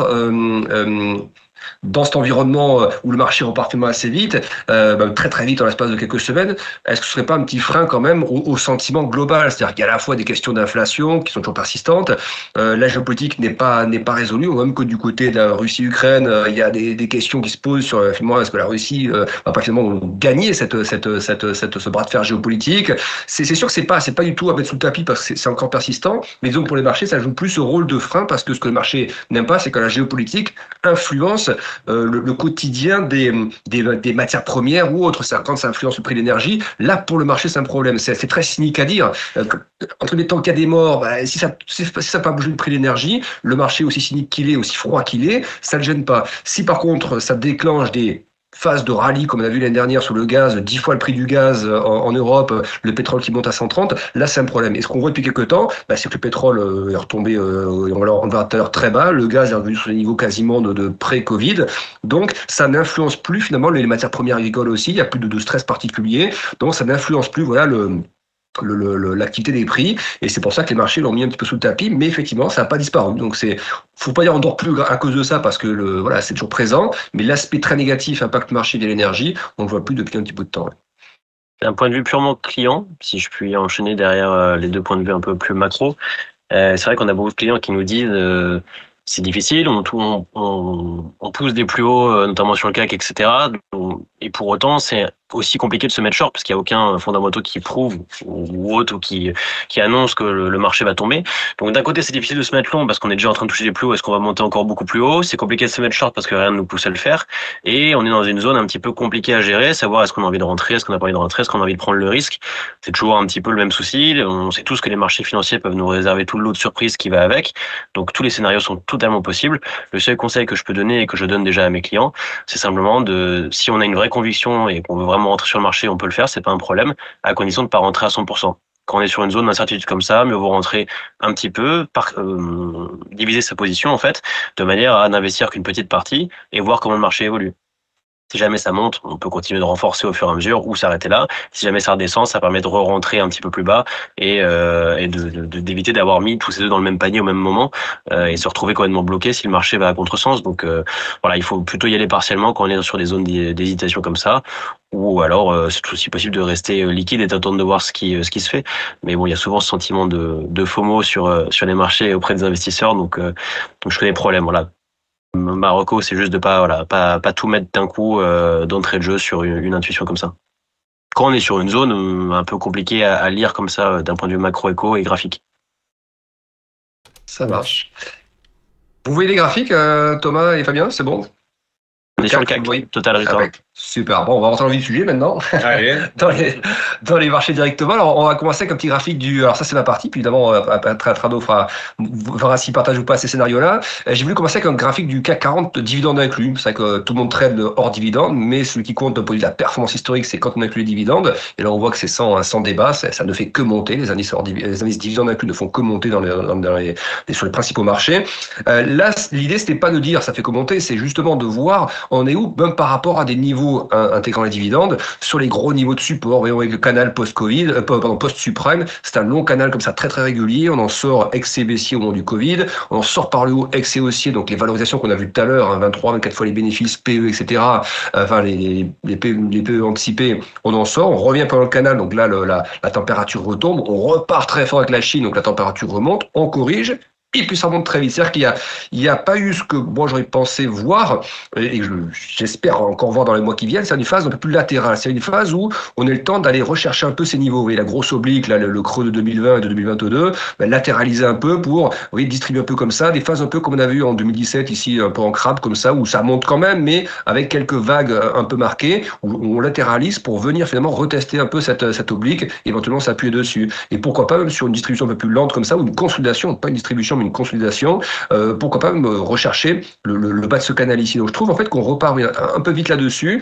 dans cet environnement où le marché repart assez vite, très très vite en l'espace de quelques semaines, est-ce que ce serait pas un petit frein quand même au sentiment global? C'est-à-dire qu'il y a à la fois des questions d'inflation qui sont toujours persistantes, la géopolitique n'est pas résolue, même que du côté de la Russie-Ukraine, il y a des questions qui se posent sur finalement est-ce que la Russie va pas finalement gagner ce bras de fer géopolitique? C'est sûr que c'est pas du tout à mettre sous le tapis parce que c'est encore persistant, mais disons que pour les marchés, ça joue plus ce rôle de frein parce que ce que le marché n'aime pas, c'est que la géopolitique influence le quotidien des matières premières ou autres. Quand ça influence le prix de l'énergie, là, pour le marché, c'est un problème. C'est très cynique à dire. Entre les temps qu'il y a des morts, si ça n'a pas bougé le prix de l'énergie, le marché, aussi cynique qu'il est, aussi froid qu'il est, ça ne le gêne pas. Si par contre, ça déclenche des phase de rallye, comme on a vu l'année dernière sur le gaz, 10 fois le prix du gaz en Europe, le pétrole qui monte à 130, là c'est un problème. Et ce qu'on voit depuis quelques temps, c'est que le pétrole est retombé en valeur très bas, le gaz est revenu sur les niveaux quasiment de pré-Covid, donc ça n'influence plus finalement les matières premières agricoles aussi, il n'y a plus de stress particulier, donc ça n'influence plus l'activité des prix, et c'est pour ça que les marchés l'ont mis un petit peu sous le tapis, mais effectivement ça n'a pas disparu. Donc faut pas dire on dort plus à cause de ça parce que c'est toujours présent, mais l'aspect très négatif impact marché de l'énergie, on le voit plus depuis un petit bout de temps. Ouais. D'un point de vue purement client, si je puis enchaîner derrière les deux points de vue un peu plus macro, c'est vrai qu'on a beaucoup de clients qui nous disent c'est difficile, on pousse des plus hauts, notamment sur le CAC, etc. Et pour autant, c'est aussi compliqué de se mettre short parce qu'il n'y a aucun fondamental qui prouve ou autre ou qui annonce que le marché va tomber. Donc d'un côté c'est difficile de se mettre long parce qu'on est déjà en train de toucher les plus hauts, est-ce qu'on va monter encore beaucoup plus haut? C'est compliqué de se mettre short parce que rien ne nous pousse à le faire et on est dans une zone un petit peu compliquée à gérer, savoir est-ce qu'on a envie de rentrer, est-ce qu'on n'a pas envie de rentrer, est-ce qu'on a envie de prendre le risque. C'est toujours un petit peu le même souci. On sait tous que les marchés financiers peuvent nous réserver tout le lot de surprises qui va avec. Donc tous les scénarios sont totalement possibles. Le seul conseil que je peux donner et que je donne déjà à mes clients, c'est simplement si on a une vraie conviction et qu'on veut vraiment rentrer sur le marché, on peut le faire, c'est pas un problème, à condition de pas rentrer à 100%. Quand on est sur une zone d'incertitude comme ça, mieux vaut rentrer un petit peu, diviser sa position en fait, de manière à n'investir qu'une petite partie et voir comment le marché évolue. Si jamais ça monte, on peut continuer de renforcer au fur et à mesure ou s'arrêter là. Si jamais ça redescend, ça permet de re-rentrer un petit peu plus bas et d'éviter d'avoir mis tous ces deux dans le même panier au même moment et se retrouver complètement bloqué si le marché va à contresens. Donc voilà, il faut plutôt y aller partiellement quand on est sur des zones d'hésitation comme ça. Ou alors c'est aussi possible de rester liquide et d'attendre de voir ce qui se fait. Mais bon, il y a souvent ce sentiment de FOMO sur les marchés auprès des investisseurs. Donc je connais le problème. Voilà. Marocco, c'est juste de pas tout mettre d'un coup d'entrée de jeu sur une intuition comme ça. Quand on est sur une zone un peu compliquée à lire comme ça d'un point de vue macro-éco et graphique. Ça marche. Vous voyez les graphiques, Thomas et Fabien, c'est bon? On est sur le CAC, total return. Super. Bon, on va rentrer dans le vif du sujet maintenant. Allez. dans les marchés directement. Alors, on va commencer avec un petit graphique alors ça, c'est ma partie. Puis évidemment, Trado verra s'il partage ou pas ces scénarios-là. J'ai voulu commencer avec un graphique du CAC 40 dividendes inclus. C'est vrai que tout le monde trade hors dividende, mais celui qui compte d'un point de vue de la performance historique, c'est quand on inclut les dividendes. Et là, on voit que c'est sans débat. Ça ne fait que monter. Les indices dividendes inclus ne font que monter sur les principaux marchés. Là, l'idée, c'était pas de dire ça fait que monter, c'est justement de voir on est où, même par rapport à des niveaux intégrant les dividendes, sur les gros niveaux de support. Voyons avec le canal post-Covid, post-subprime, c'est un long canal comme ça, très très régulier. On en sort excès baissier au moment du Covid, on en sort par le haut excès haussier, donc les valorisations qu'on a vues tout à l'heure, 23, 24 fois les bénéfices, PE, etc. Enfin les PE anticipés, on en sort, on revient pendant le canal, donc là la température retombe, on repart très fort avec la Chine, donc la température remonte, on corrige. Et puis ça monte très vite. C'est-à-dire qu'il y a pas eu ce que moi j'aurais pensé voir, et j'espère encore voir dans les mois qui viennent, c'est une phase un peu plus latérale. C'est une phase où on a le temps d'aller rechercher un peu ces niveaux. Vous voyez, la grosse oblique, là, le creux de 2020 et de 2022, latéraliser un peu pour, vous voyez, distribuer un peu comme ça, des phases un peu comme on a vu en 2017 ici, un peu en crabe comme ça, où ça monte quand même, mais avec quelques vagues un peu marquées, où on latéralise pour venir finalement retester un peu cette oblique, éventuellement s'appuyer dessus. Et pourquoi pas même sur une distribution un peu plus lente comme ça, ou une consolidation, pas une distribution, mais une consolidation, pourquoi pas me rechercher le bas de ce canal ici. Donc je trouve en fait qu'on repart un peu vite là-dessus.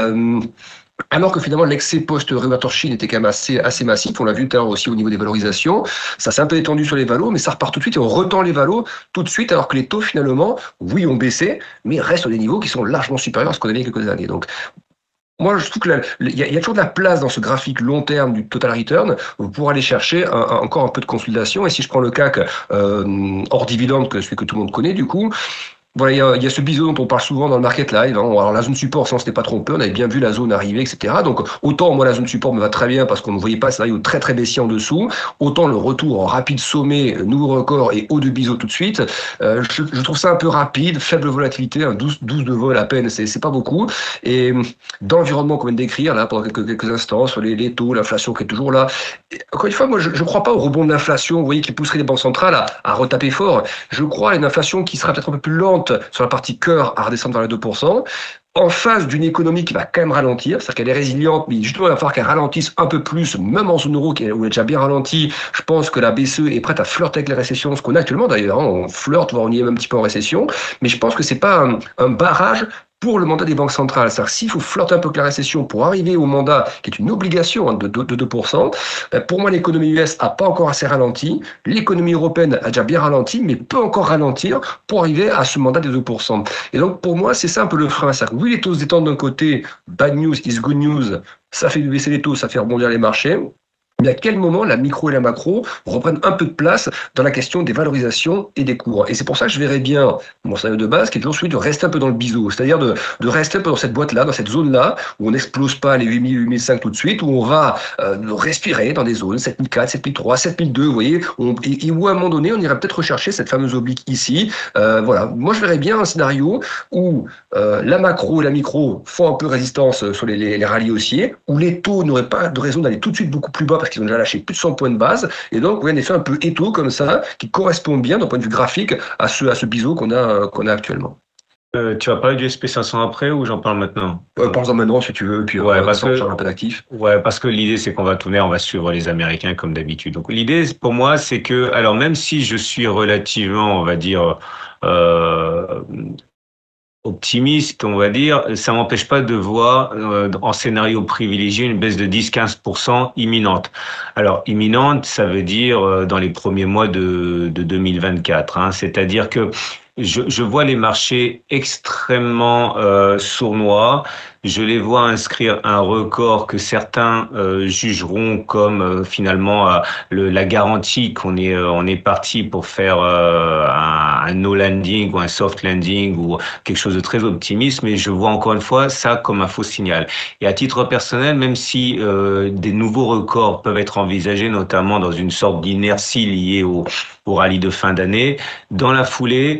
Alors que finalement l'excès post-révélateur Chine était quand même assez massif, on l'a vu tout à l'heure aussi au niveau des valorisations, ça s'est un peu étendu sur les valos, mais ça repart tout de suite et on retend les valos tout de suite, alors que les taux finalement, oui, ont baissé, mais restent sur des niveaux qui sont largement supérieurs à ce qu'on avait il y a quelques années. Donc moi, je trouve que il y a toujours de la place dans ce graphique long terme du total return pour aller chercher encore un peu de consolidation. Et si je prends le CAC hors dividende, que celui que tout le monde connaît, du coup, voilà, il y a ce biseau dont on parle souvent dans le market live. Alors la zone support, si on s'était pas trompé, on avait bien vu la zone arriver, etc. Donc autant moi la zone support me va très bien parce qu'on ne voyait pas ce scénario très très baissier en dessous. Autant le retour en rapide sommet, nouveau record et haut de biseau tout de suite. Je trouve ça un peu rapide, faible volatilité, 12 de vol à peine, c'est pas beaucoup. Et dans l'environnement qu'on vient de décrire là pendant quelques instants sur les taux, l'inflation qui est toujours là. Et, encore une fois, moi je crois pas au rebond de l'inflation. Vous voyez qui pousserait les banques centrales à retaper fort. Je crois à une inflation qui sera peut-être un peu plus lente sur la partie cœur à redescendre vers les 2%, en face d'une économie qui va quand même ralentir, c'est-à-dire qu'elle est résiliente, mais justement il va falloir qu'elle ralentisse un peu plus, même en zone euro où elle est déjà bien ralentie. Je pense que la BCE est prête à flirter avec les récessions, ce qu'on a actuellement d'ailleurs, on flirte, voire on y est un petit peu en récession, mais je pense que c'est pas un barrage pour le mandat des banques centrales. C'est-à-dire s'il faut flirter un peu avec la récession pour arriver au mandat, qui est une obligation de 2%, pour moi l'économie US a pas encore assez ralenti, l'économie européenne a déjà bien ralenti, mais peut encore ralentir pour arriver à ce mandat des 2%. Et donc pour moi c'est ça un peu le frein. C'est-à-dire que oui les taux se détendent d'un côté, bad news is good news, ça fait baisser les taux, ça fait rebondir les marchés. Mais à quel moment la micro et la macro reprennent un peu de place dans la question des valorisations et des cours? Et c'est pour ça que je verrais bien mon scénario de base, qui est toujours celui de rester un peu dans le biseau, c'est-à-dire de rester un peu dans cette boîte-là, dans cette zone-là, où on n'explose pas les 8000, 8005 tout de suite, où on va respirer dans des zones 7004, 7003, 7002, vous voyez, et où à un moment donné, on irait peut-être rechercher cette fameuse oblique ici. Voilà, moi je verrais bien un scénario où la macro et la micro font un peu résistance sur les rallyes haussiers, où les taux n'auraient pas de raison d'aller tout de suite beaucoup plus bas parce qu'ils ont déjà lâché plus de 100 points de base, et donc oui, un effet un peu étau comme ça, qui correspond bien d'un point de vue graphique à ce biseau qu'on a actuellement. Tu vas parler du SP500 après ou j'en parle maintenant? Parle-en maintenant si tu veux, puis ouais, parce que un peu d'actif. Ouais, parce que l'idée c'est qu'on va tourner, on va suivre les Américains comme d'habitude. Donc l'idée pour moi c'est que, alors même si je suis relativement, on va dire, optimiste, on va dire, ça m'empêche pas de voir en scénario privilégié une baisse de 10-15% imminente. Alors imminente, ça veut dire dans les premiers mois de 2024. Hein, c'est-à-dire que je vois les marchés extrêmement sournois. Je les vois inscrire un record que certains jugeront comme finalement la garantie qu'on on est parti pour faire un no landing ou un soft landing ou quelque chose de très optimiste. Mais je vois encore une fois ça comme un faux signal. Et à titre personnel, même si des nouveaux records peuvent être envisagés, notamment dans une sorte d'inertie liée au rallye de fin d'année, dans la foulée,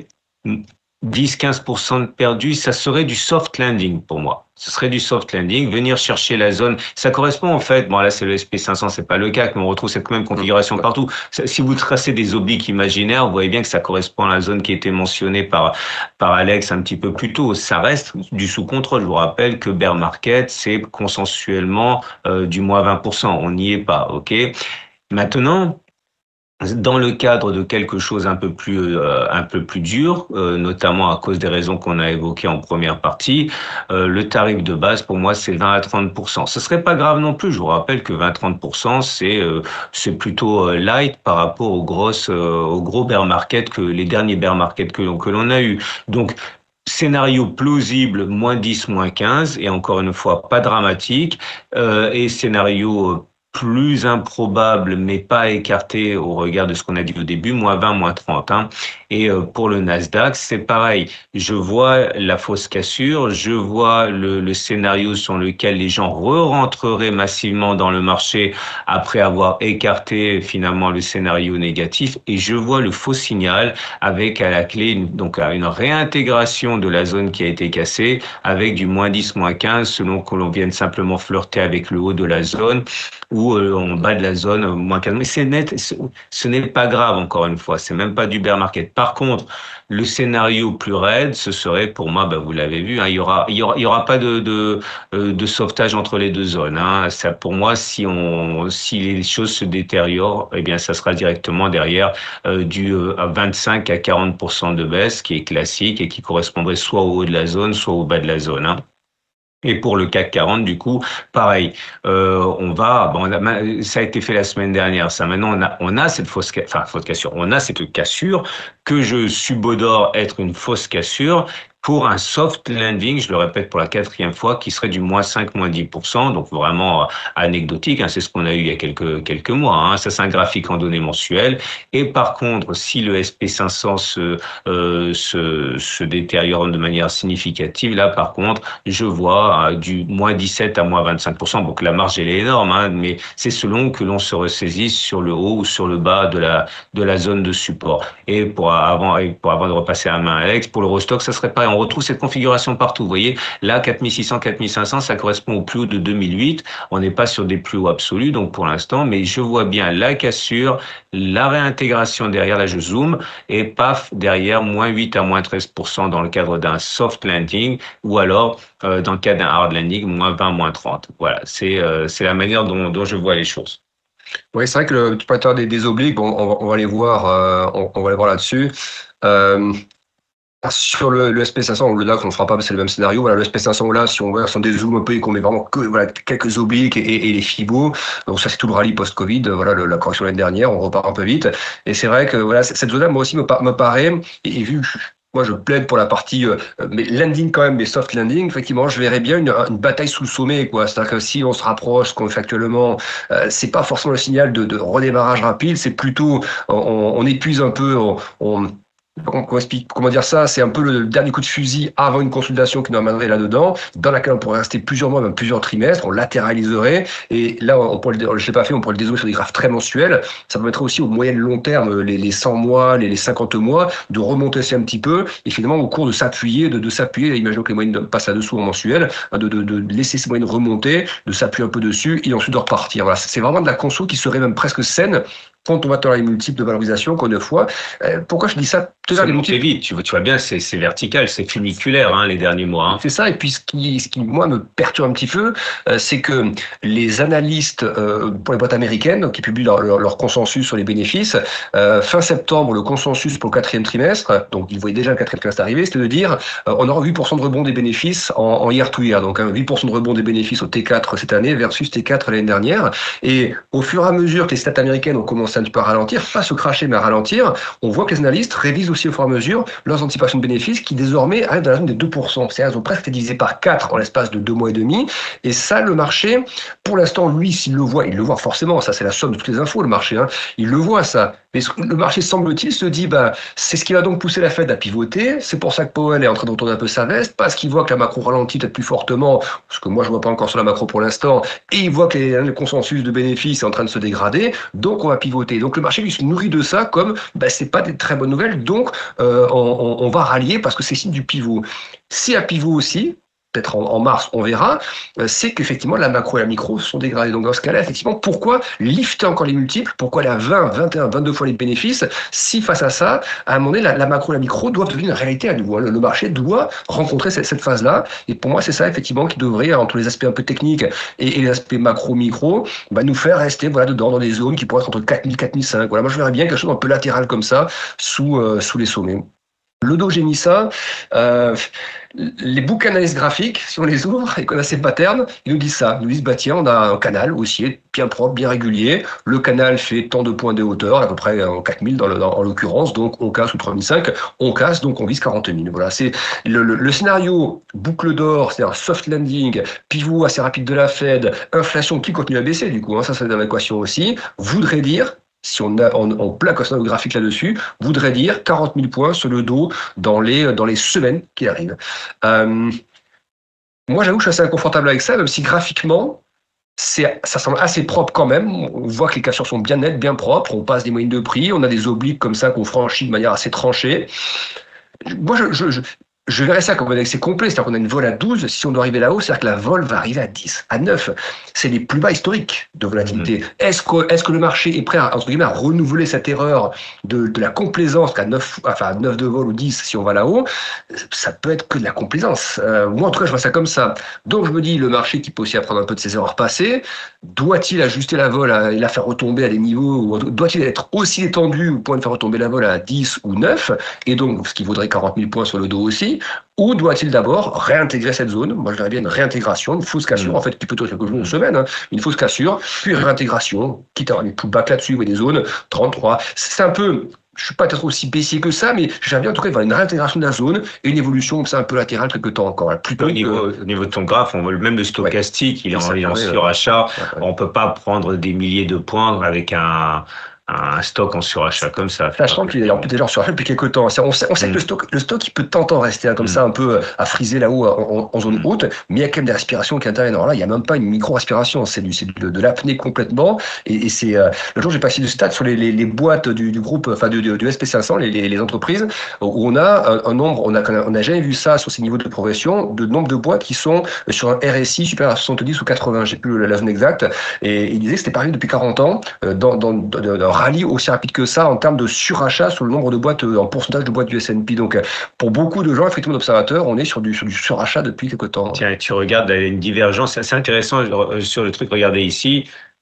10-15% de perdu, ça serait du soft landing pour moi. Ce serait du soft landing, venir chercher la zone. Ça correspond en fait, bon là c'est le SP500, c'est pas le CAC, mais on retrouve cette même configuration partout. Si vous tracez des obliques imaginaires, vous voyez bien que ça correspond à la zone qui était mentionnée par Alex un petit peu plus tôt. Ça reste du sous contrôle. Je vous rappelle que bear market, c'est consensuellement du moins 20%. On n'y est pas, ok? Maintenant, dans le cadre de quelque chose un peu plus dur, notamment à cause des raisons qu'on a évoquées en première partie, le tarif de base pour moi c'est 20 à 30%. Ce serait pas grave non plus. Je vous rappelle que 20-30% c'est plutôt light par rapport aux gros bear market que les derniers bear market que l'on a eu. Donc scénario plausible, moins 10, moins 15, et encore une fois pas dramatique, et scénario plus improbable, mais pas écarté au regard de ce qu'on a dit au début, moins 20, moins 30. Hein. Et pour le Nasdaq, c'est pareil. Je vois la fausse cassure, je vois le scénario sur lequel les gens re-rentreraient massivement dans le marché après avoir écarté finalement le scénario négatif, et je vois le faux signal avec à la clé donc une réintégration de la zone qui a été cassée avec du moins 10, moins 15, selon que l'on vienne simplement flirter avec le haut de la zone, ou en bas de la zone, moins 15. Mais c'est net, ce n'est pas grave, encore une fois, c'est même pas du bear market. Par contre, le scénario plus raide, ce serait pour moi, vous l'avez vu, hein, il y aura pas de sauvetage entre les deux zones. Hein. Ça, pour moi, si les choses se détériorent, eh bien, ça sera directement derrière du 25 à 40% de baisse, qui est classique et qui correspondrait soit au haut de la zone, soit au bas de la zone. Hein. Et pour le CAC 40, du coup, pareil. Ça a été fait la semaine dernière. Ça, maintenant, on a cette fausse cassure. On a cette cassure que je subodore être une fausse cassure pour un soft landing, je le répète pour la 4e fois, qui serait du moins 5, moins 10%, donc vraiment anecdotique. Hein, c'est ce qu'on a eu il y a quelques mois. Hein, ça, c'est un graphique en données mensuelles. Et par contre, si le SP500 se détériore de manière significative, là, par contre, je vois du moins 17 à moins 25%. Donc la marge, elle est énorme, hein, mais c'est selon que l'on se ressaisisse sur le haut ou sur le bas de la zone de support. Et pour avant de repasser la main à Alex, pour l'Eurostock, ça serait pareil. On retrouve cette configuration partout. Vous voyez, là, 4600, 4500, ça correspond au plus haut de 2008. On n'est pas sur des plus hauts absolus, donc pour l'instant, mais je vois bien la cassure, la réintégration derrière, là, je zoome, et paf, derrière, moins 8 à moins 13% dans le cadre d'un soft landing, ou alors, dans le cadre d'un hard landing, moins 20, moins 30. Voilà, c'est la manière dont je vois les choses. Oui, c'est vrai que le pattern des obliques, bon, on va les voir, on va les voir là-dessus. Sur le SP500, le DAX, on ne fera pas, c'est le même scénario. Voilà, le SP500 là, si on voit, sont des zooms un peu et qu'on met vraiment que quelques obliques et les fibos. Donc ça, c'est tout le rallye post-Covid. Voilà, la correction l'année dernière, on repart un peu vite. Et c'est vrai que voilà, cette zone-là, moi aussi, me paraît, et vu moi je plaide pour la partie mais landing quand même, mais soft landing. Effectivement, je verrais bien une bataille sous le sommet, quoi. C'est-à-dire que si on se rapproche, ce qu'on fait actuellement, c'est pas forcément le signal de redémarrage rapide, c'est plutôt on épuise un peu, comment dire ça, c'est un peu le dernier coup de fusil avant une consultation qui nous amènerait là-dedans, dans laquelle on pourrait rester plusieurs mois, même plusieurs trimestres, on latéraliserait, et là, je l'ai pas fait, on pourrait le dézoomer sur des graphes très mensuels. Ça permettrait aussi au moyen et long terme, les 100 mois, les 50 mois, de remonter aussi un petit peu, et finalement, au cours de s'appuyer, de s'appuyer, imaginons que les moyennes passent là-dessous en mensuel, de laisser ces moyennes remonter, de s'appuyer un peu dessus, et ensuite de repartir. Voilà. C'est vraiment de la conso qui serait même presque saine, quand on va dans les multiples de valorisation, qu'une fois. Pourquoi je dis ça? Les multiples vite, tu vois bien, c'est vertical, c'est funiculaire, hein, les derniers mois. Hein. C'est ça. Et puis ce qui moi me perturbe un petit peu, c'est que les analystes pour les boîtes américaines, qui publient leur consensus sur les bénéfices, fin septembre, le consensus pour le quatrième trimestre, donc ils voyaient déjà le quatrième trimestre arriver, c'était de dire on aura 8% de rebond des bénéfices en year to year, donc 8% de rebond des bénéfices au T4 cette année versus T4 l'année dernière. Et au fur et à mesure que les stats américaines ont commencé un petit peu à ralentir, pas se cracher mais à ralentir, on voit que les analystes révisent aussi au fur et à mesure leurs anticipations de bénéfices qui désormais arrivent dans la zone des 2%. C'est-à-dire elles ont presque été divisées par 4 en l'espace de 2 mois et demi. Et ça, le marché, pour l'instant, lui, s'il le voit, il le voit forcément, ça c'est la somme de toutes les infos, le marché, hein, il le voit ça. Mais le marché, semble-t-il, se dit, c'est ce qui va donc pousser la Fed à pivoter, c'est pour ça que Powell est en train de retourner un peu sa veste, parce qu'il voit que la macro ralentit peut-être plus fortement, parce que moi je vois pas encore sur la macro pour l'instant, et il voit que le consensus de bénéfices est en train de se dégrader, donc on va pivoter. Donc le marché, lui, se nourrit de ça comme, c'est pas des très bonnes nouvelles, donc on va rallier parce que c'est signe du pivot. Si à pivot aussi, peut-être en mars, on verra, c'est qu'effectivement, la macro et la micro sont dégradées. Donc, dans ce cas-là, effectivement, pourquoi lifter encore les multiples? Pourquoi aller à 20, 21, 22 fois les bénéfices? Si face à ça, à un moment donné, la macro et la micro doivent devenir une réalité à nouveau. Le marché doit rencontrer cette phase-là. Et pour moi, c'est ça, effectivement, qui devrait, entre les aspects un peu techniques et les aspects macro-micro, nous faire rester, dedans, dans des zones qui pourraient être entre 4000 et 4005. Voilà, moi, je verrais bien quelque chose un peu latéral comme ça, sous les sommets. Le dos, j'ai mis ça. Les bouquins d'analyse graphique, si on les ouvre et qu'on a ces patterns, ils nous disent ça. Ils nous disent, tiens, on a un canal haussier, bien propre, bien régulier. Le canal fait tant de points de hauteur, à peu près 4000 en l'occurrence, donc on casse ou 3005, on casse, donc on vise 40 000. Voilà, c'est le scénario boucle d'or, c'est-à-dire soft landing, pivot assez rapide de la Fed, inflation qui continue à baisser, du coup, ça c'est dans l'équation aussi, voudrait dire, si on plaque un scénario graphique là-dessus, voudrait dire 40 000 points sur le dos dans les semaines qui arrivent. Moi, j'avoue que je suis assez inconfortable avec ça, même si graphiquement, ça semble assez propre quand même. On voit que les captures sont bien nettes, bien propres. On passe des moyennes de prix. On a des obliques comme ça qu'on franchit de manière assez tranchée. Moi, je verrais ça comme un excès complet, c'est-à-dire qu'on a une vol à 12, si on doit arriver là-haut, c'est-à-dire que la vol va arriver à 10, à 9. C'est les plus bas historiques de volatilité. Est-ce que le marché est prêt à, entre guillemets, à renouveler cette erreur de la complaisance qu'à 9 de vol ou 10, si on va là-haut? Ça peut être que de la complaisance. Moi, en tout cas, je vois ça comme ça. Donc, je me dis, le marché qui peut aussi apprendre un peu de ses erreurs passées, doit-il ajuster la vol et la faire retomber à des niveaux, ou doit-il être aussi étendu au point de faire retomber la vol à 10 ou 9, et donc, ce qui vaudrait 40 000 points sur le dos aussi, ou doit-il d'abord réintégrer cette zone? Moi, je dirais bien une réintégration, une fausse cassure, en fait, qui peut être quelques jours, une semaine, une fausse cassure, puis réintégration, quitte à avoir des pullbacks là-dessus, ou des zones 33. C'est un peu, je suis pas peut-être aussi baissier que ça, mais j'aimerais bien en tout cas voir une réintégration de la zone et une évolution comme ça un peu latérale quelque temps encore. Au niveau de ton graphe, même le stochastique, il est en surachat. On peut pas prendre des milliers de points avec un stock en surachat comme ça. Sachant qu'il est en plus déjà en surachat depuis quelques temps. On sait que le stock, il peut de temps en temps rester comme ça, un peu à friser là-haut en zone haute, mais il y a quand même des respirations qui interviennent. Alors là, il n'y a même pas une micro-respiration, c'est de l'apnée complètement. Et c'est le jour, j'ai passé du stats sur les boîtes du groupe, du SP500, les entreprises, où on a un nombre, on a jamais vu ça sur ces niveaux de progression, de nombre de boîtes qui sont sur un RSI supérieur à 70 ou 80, j'ai plus la zone exacte. Et il disait que c'était pareil depuis 40 ans, dans rallye aussi rapide que ça en termes de surachat sur le nombre de boîtes, en pourcentage de boîtes du S&P. Donc, pour beaucoup de gens, effectivement, d'observateurs, on est sur du surachat depuis quelque temps. Tiens, tu regardes une divergence assez intéressante sur le truc. Regardez ici.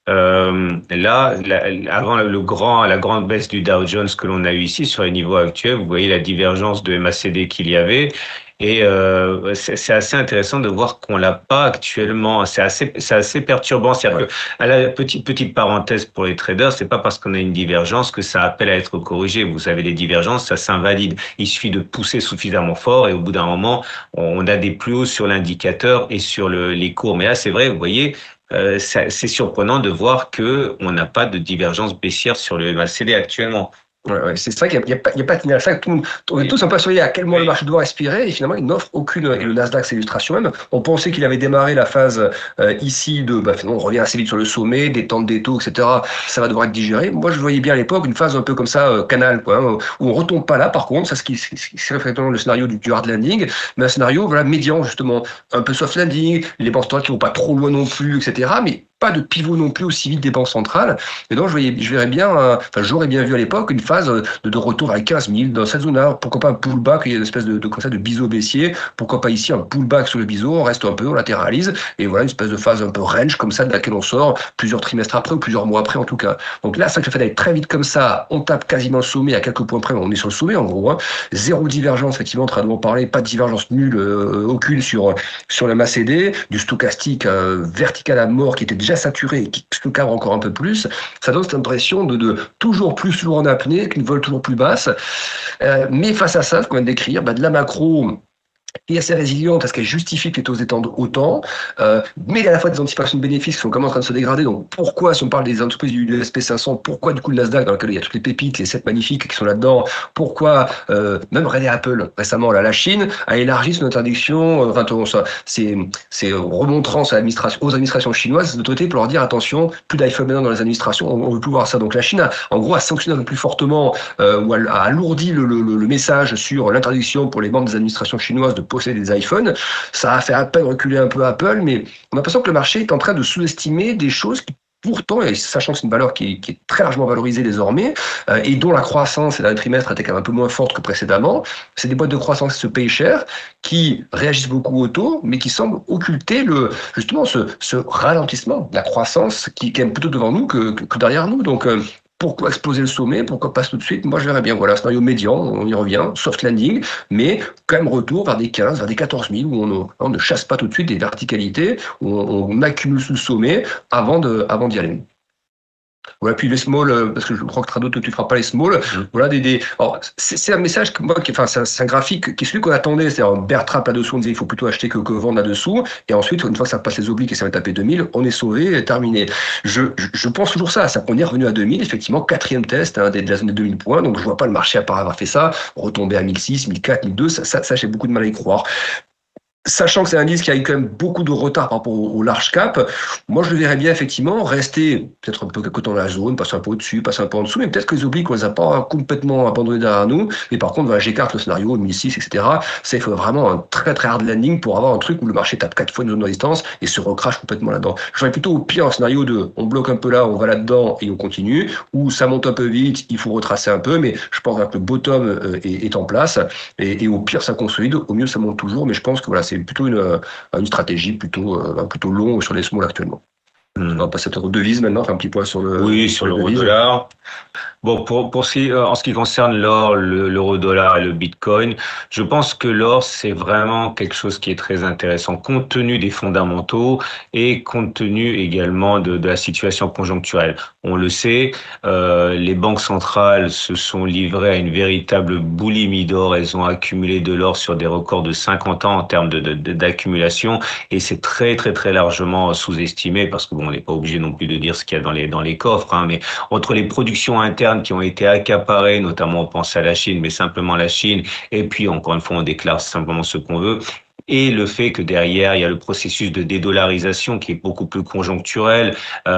Avant la grande baisse du Dow Jones que l'on a eu ici sur les niveaux actuels, vous voyez la divergence de MACD qu'il y avait. Et c'est assez intéressant de voir qu'on l'a pas actuellement. C'est assez perturbant. C'est-à-dire que, à la petite parenthèse pour les traders, c'est pas parce qu'on a une divergence que ça appelle à être corrigé. Vous savez, les divergences, ça s'invalide. Il suffit de pousser suffisamment fort et au bout d'un moment, on a des plus hauts sur l'indicateur et sur les cours. Mais là, c'est vrai, vous voyez. C'est surprenant de voir que on n'a pas de divergence baissière sur le MACD actuellement. Ouais, c'est vrai qu'il n'y a pas de signal. On est tous un peu assurés à quel moment le marché doit respirer et finalement il n'offre aucune. Et le Nasdaq, c'est l'illustration même. On pensait qu'il avait démarré la phase ici de. Finalement, on revient assez vite sur le sommet, détente des taux, etc. Ça va devoir être digéré. Moi, je voyais bien à l'époque une phase un peu comme ça, canal, quoi, où on retombe pas là. Par contre, ça, ce qui reflète dans le scénario du hard landing, mais un scénario médian justement, un peu soft landing, les banques centrales qui vont pas trop loin non plus, etc. Mais pas de pivot non plus aussi vite des banques centrales. Et donc, j'aurais bien vu à l'époque une phase de retour à 15 000 dans cette zone-là. Pourquoi pas un pullback, il y a une espèce comme ça de biseau baissier. Pourquoi pas ici un pullback sur le biseau, on reste un peu, on latéralise. Et voilà, une espèce de phase un peu range comme ça, de laquelle on sort plusieurs trimestres après ou plusieurs mois après en tout cas. Donc là, ça que le fait d'aller très vite comme ça, on tape quasiment le sommet à quelques points près, on est sur le sommet en gros. Hein. Zéro divergence, effectivement, en train de m'en parler, pas de divergence nulle, aucune sur la MACD, du stochastique vertical à mort qui était déjà saturé et qui se cadre encore un peu plus, ça donne cette impression de toujours plus lourd en apnée, qu'une vol toujours plus basse. Mais face à ça, ce qu'on vient de décrire, de la macro qui est assez résiliente parce qu'elle justifie que les taux se détendent autant, mais il y a à la fois des anticipations de bénéfices qui sont quand même en train de se dégrader. Donc pourquoi, si on parle des entreprises du SP500, pourquoi du coup le Nasdaq dans lequel il y a toutes les pépites, les 7 magnifiques qui sont là-dedans, pourquoi même René Apple récemment, la Chine a élargi son interdiction, c'est remontrance aux administrations chinoises d'autorité pour leur dire attention, plus d'iPhone maintenant dans les administrations, on veut plus voir ça. Donc la Chine en gros a sanctionné un peu plus fortement ou a alourdi le message sur l'interdiction pour les membres des administrations chinoises de posséder des iPhones. Ça a fait à peine reculer un peu Apple, mais on a l'impression que le marché est en train de sous-estimer des choses qui pourtant, et sachant que c'est une valeur qui est très largement valorisée désormais, et dont la croissance ces derniers trimestres était quand même un peu moins forte que précédemment, c'est des boîtes de croissance qui se payent cher, qui réagissent beaucoup au taux, mais qui semblent occulter justement ce ralentissement de la croissance qui est quand même plutôt devant nous que derrière nous. Donc, pourquoi exploser le sommet? Pourquoi pas tout de suite? Moi, je verrais bien. Voilà, scénario médian, on y revient, soft landing, mais quand même retour vers des 15, vers des 14 000, où on ne chasse pas tout de suite des verticalités, où on accumule sous le sommet avant d'y aller. Voilà, puis les small, parce que je crois que Trado, tu ne feras pas les small. Voilà, alors, c'est un message que moi, c'est un graphique qui est celui qu'on attendait. C'est-à-dire, un bear trap là-dessous, on disait il faut plutôt acheter que vendre là-dessous. Et ensuite, une fois que ça passe les obliques et ça va taper 2000, on est sauvé, terminé. Je pense toujours ça. C'est qu'on est revenu à 2000, effectivement, quatrième test, de la zone des 2000 points. Donc, je vois pas le marché à part avoir fait ça, retomber à 1006, 1004, 1002. Ça, j'ai beaucoup de mal à y croire. Sachant que c'est un indice qui a eu quand même beaucoup de retard par rapport au large cap, moi je le verrais bien effectivement rester peut-être un peu quelque temps dans la zone, passer un peu au-dessus, passer un peu en dessous, mais peut-être que les obliques on les a pas complètement abandonnés derrière nous. Mais par contre, j'écarte le scénario 1006, etc. Ça, il faut vraiment un très très hard landing pour avoir un truc où le marché tape 4 fois une zone de résistance et se recrache complètement là-dedans. Je ferais plutôt au pire un scénario de on bloque un peu là, on va là-dedans et on continue, ou ça monte un peu vite, il faut retracer un peu, mais je pense que le bottom est en place et au pire ça consolide, au mieux ça monte toujours, mais je pense que voilà, c'est plutôt une stratégie plutôt long sur les small actuellement. On va passer peut-être aux devises maintenant, faire un petit point sur sur l'euro-dollar. Bon, en ce qui concerne l'or, l'euro-dollar et le bitcoin, je pense que l'or, c'est vraiment quelque chose qui est très intéressant, compte tenu des fondamentaux et compte tenu également de la situation conjoncturelle. On le sait, les banques centrales se sont livrées à une véritable boulimie d'or. Elles ont accumulé de l'or sur des records de 50 ans en termes d'accumulation et c'est très, très, très largement sous-estimé parce que bon, on n'est pas obligé non plus de dire ce qu'il y a dans les coffres, hein, mais entre les productions internes qui ont été accaparées, notamment on pense à la Chine, mais simplement la Chine, et puis encore une fois on déclare simplement ce qu'on veut, et le fait que derrière il y a le processus de dédollarisation qui est beaucoup plus conjoncturel,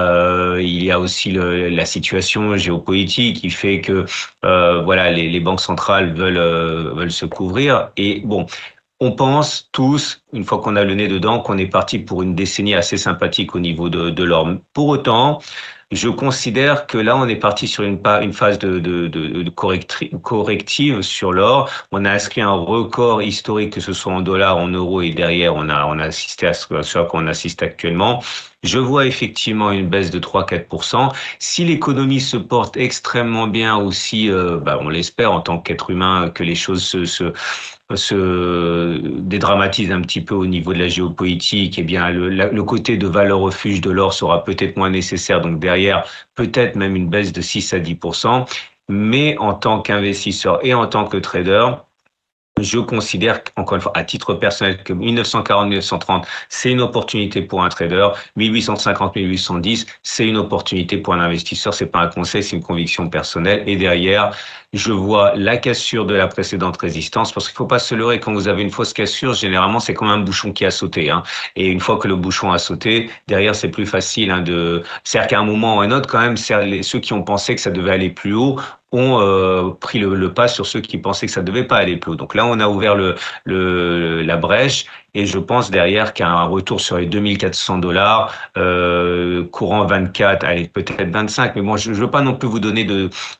il y a aussi la situation géopolitique qui fait que voilà les banques centrales veulent se couvrir et bon. On pense tous, une fois qu'on a le nez dedans, qu'on est parti pour une décennie assez sympathique au niveau de l'or. Pour autant, je considère que là, on est parti sur une phase de corrective sur l'or. On a inscrit un record historique, que ce soit en dollars, en euros, et derrière, on a assisté à ce qu'on assiste actuellement. Je vois effectivement une baisse de 3-4%. Si l'économie se porte extrêmement bien aussi, on l'espère en tant qu'être humain, que les choses se dédramatise un petit peu au niveau de la géopolitique, eh bien le côté de valeur refuge de l'or sera peut-être moins nécessaire. Donc derrière, peut-être même une baisse de 6 à 10%. Mais en tant qu'investisseur et en tant que trader, je considère, encore une fois, à titre personnel, que 1940-1930, c'est une opportunité pour un trader. 1850-1810, c'est une opportunité pour un investisseur. C'est pas un conseil, c'est une conviction personnelle. Et derrière, je vois la cassure de la précédente résistance, parce qu'il faut pas se leurrer. Quand vous avez une fausse cassure, généralement, c'est comme un bouchon qui a sauté, hein. Et une fois que le bouchon a sauté, derrière, c'est plus facile, hein, c'est-à-dire qu'à un moment ou à un autre, quand même, ceux qui ont pensé que ça devait aller plus haut ont pris le pas sur ceux qui pensaient que ça devait pas aller plus haut. Donc là, on a ouvert la brèche, et je pense derrière qu'un retour sur les $2400, courant 24, allez, peut-être 25, mais bon, je veux pas non plus vous donner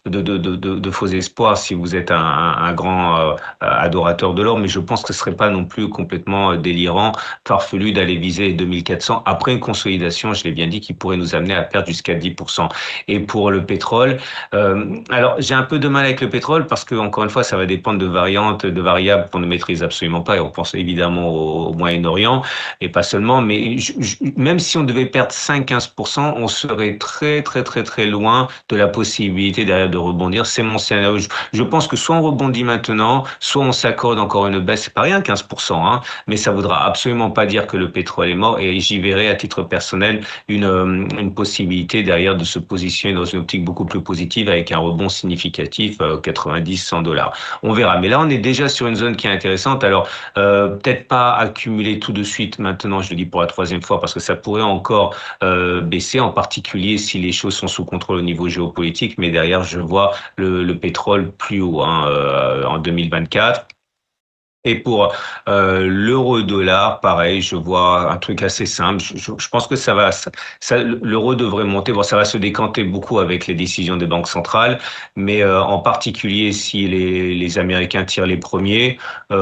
de faux espoirs si vous êtes un grand adorateur de l'or, mais je pense que ce serait pas non plus complètement délirant, farfelu d'aller viser les 2400 après une consolidation, je l'ai bien dit, qui pourrait nous amener à perdre jusqu'à 10%. Et pour le pétrole, alors j'ai un peu de mal avec le pétrole parce que, encore une fois, ça va dépendre de variables qu'on ne maîtrise absolument pas, et on pense évidemment au Moyen-Orient, et pas seulement, mais même si on devait perdre 5-15%, on serait très, très, très, très loin de la possibilité derrière de rebondir. C'est mon scénario. Je pense que soit on rebondit maintenant, soit on s'accorde encore une baisse. C'est pas rien, 15%, hein, mais ça voudra absolument pas dire que le pétrole est mort, et j'y verrai, à titre personnel, une possibilité derrière de se positionner dans une optique beaucoup plus positive avec un rebond significatif, 90-100 $. On verra. Mais là, on est déjà sur une zone qui est intéressante. Alors, peut-être pas accumuler tout de suite maintenant, je le dis pour la troisième fois, parce que ça pourrait encore baisser, en particulier si les choses sont sous contrôle au niveau géopolitique. Mais derrière, je vois le pétrole plus haut, hein, en 2024. Et pour l'euro-dollar, pareil, je vois un truc assez simple. Je pense que l'euro devrait monter. Bon, ça va se décanter beaucoup avec les décisions des banques centrales, mais en particulier si les Américains tirent les premiers,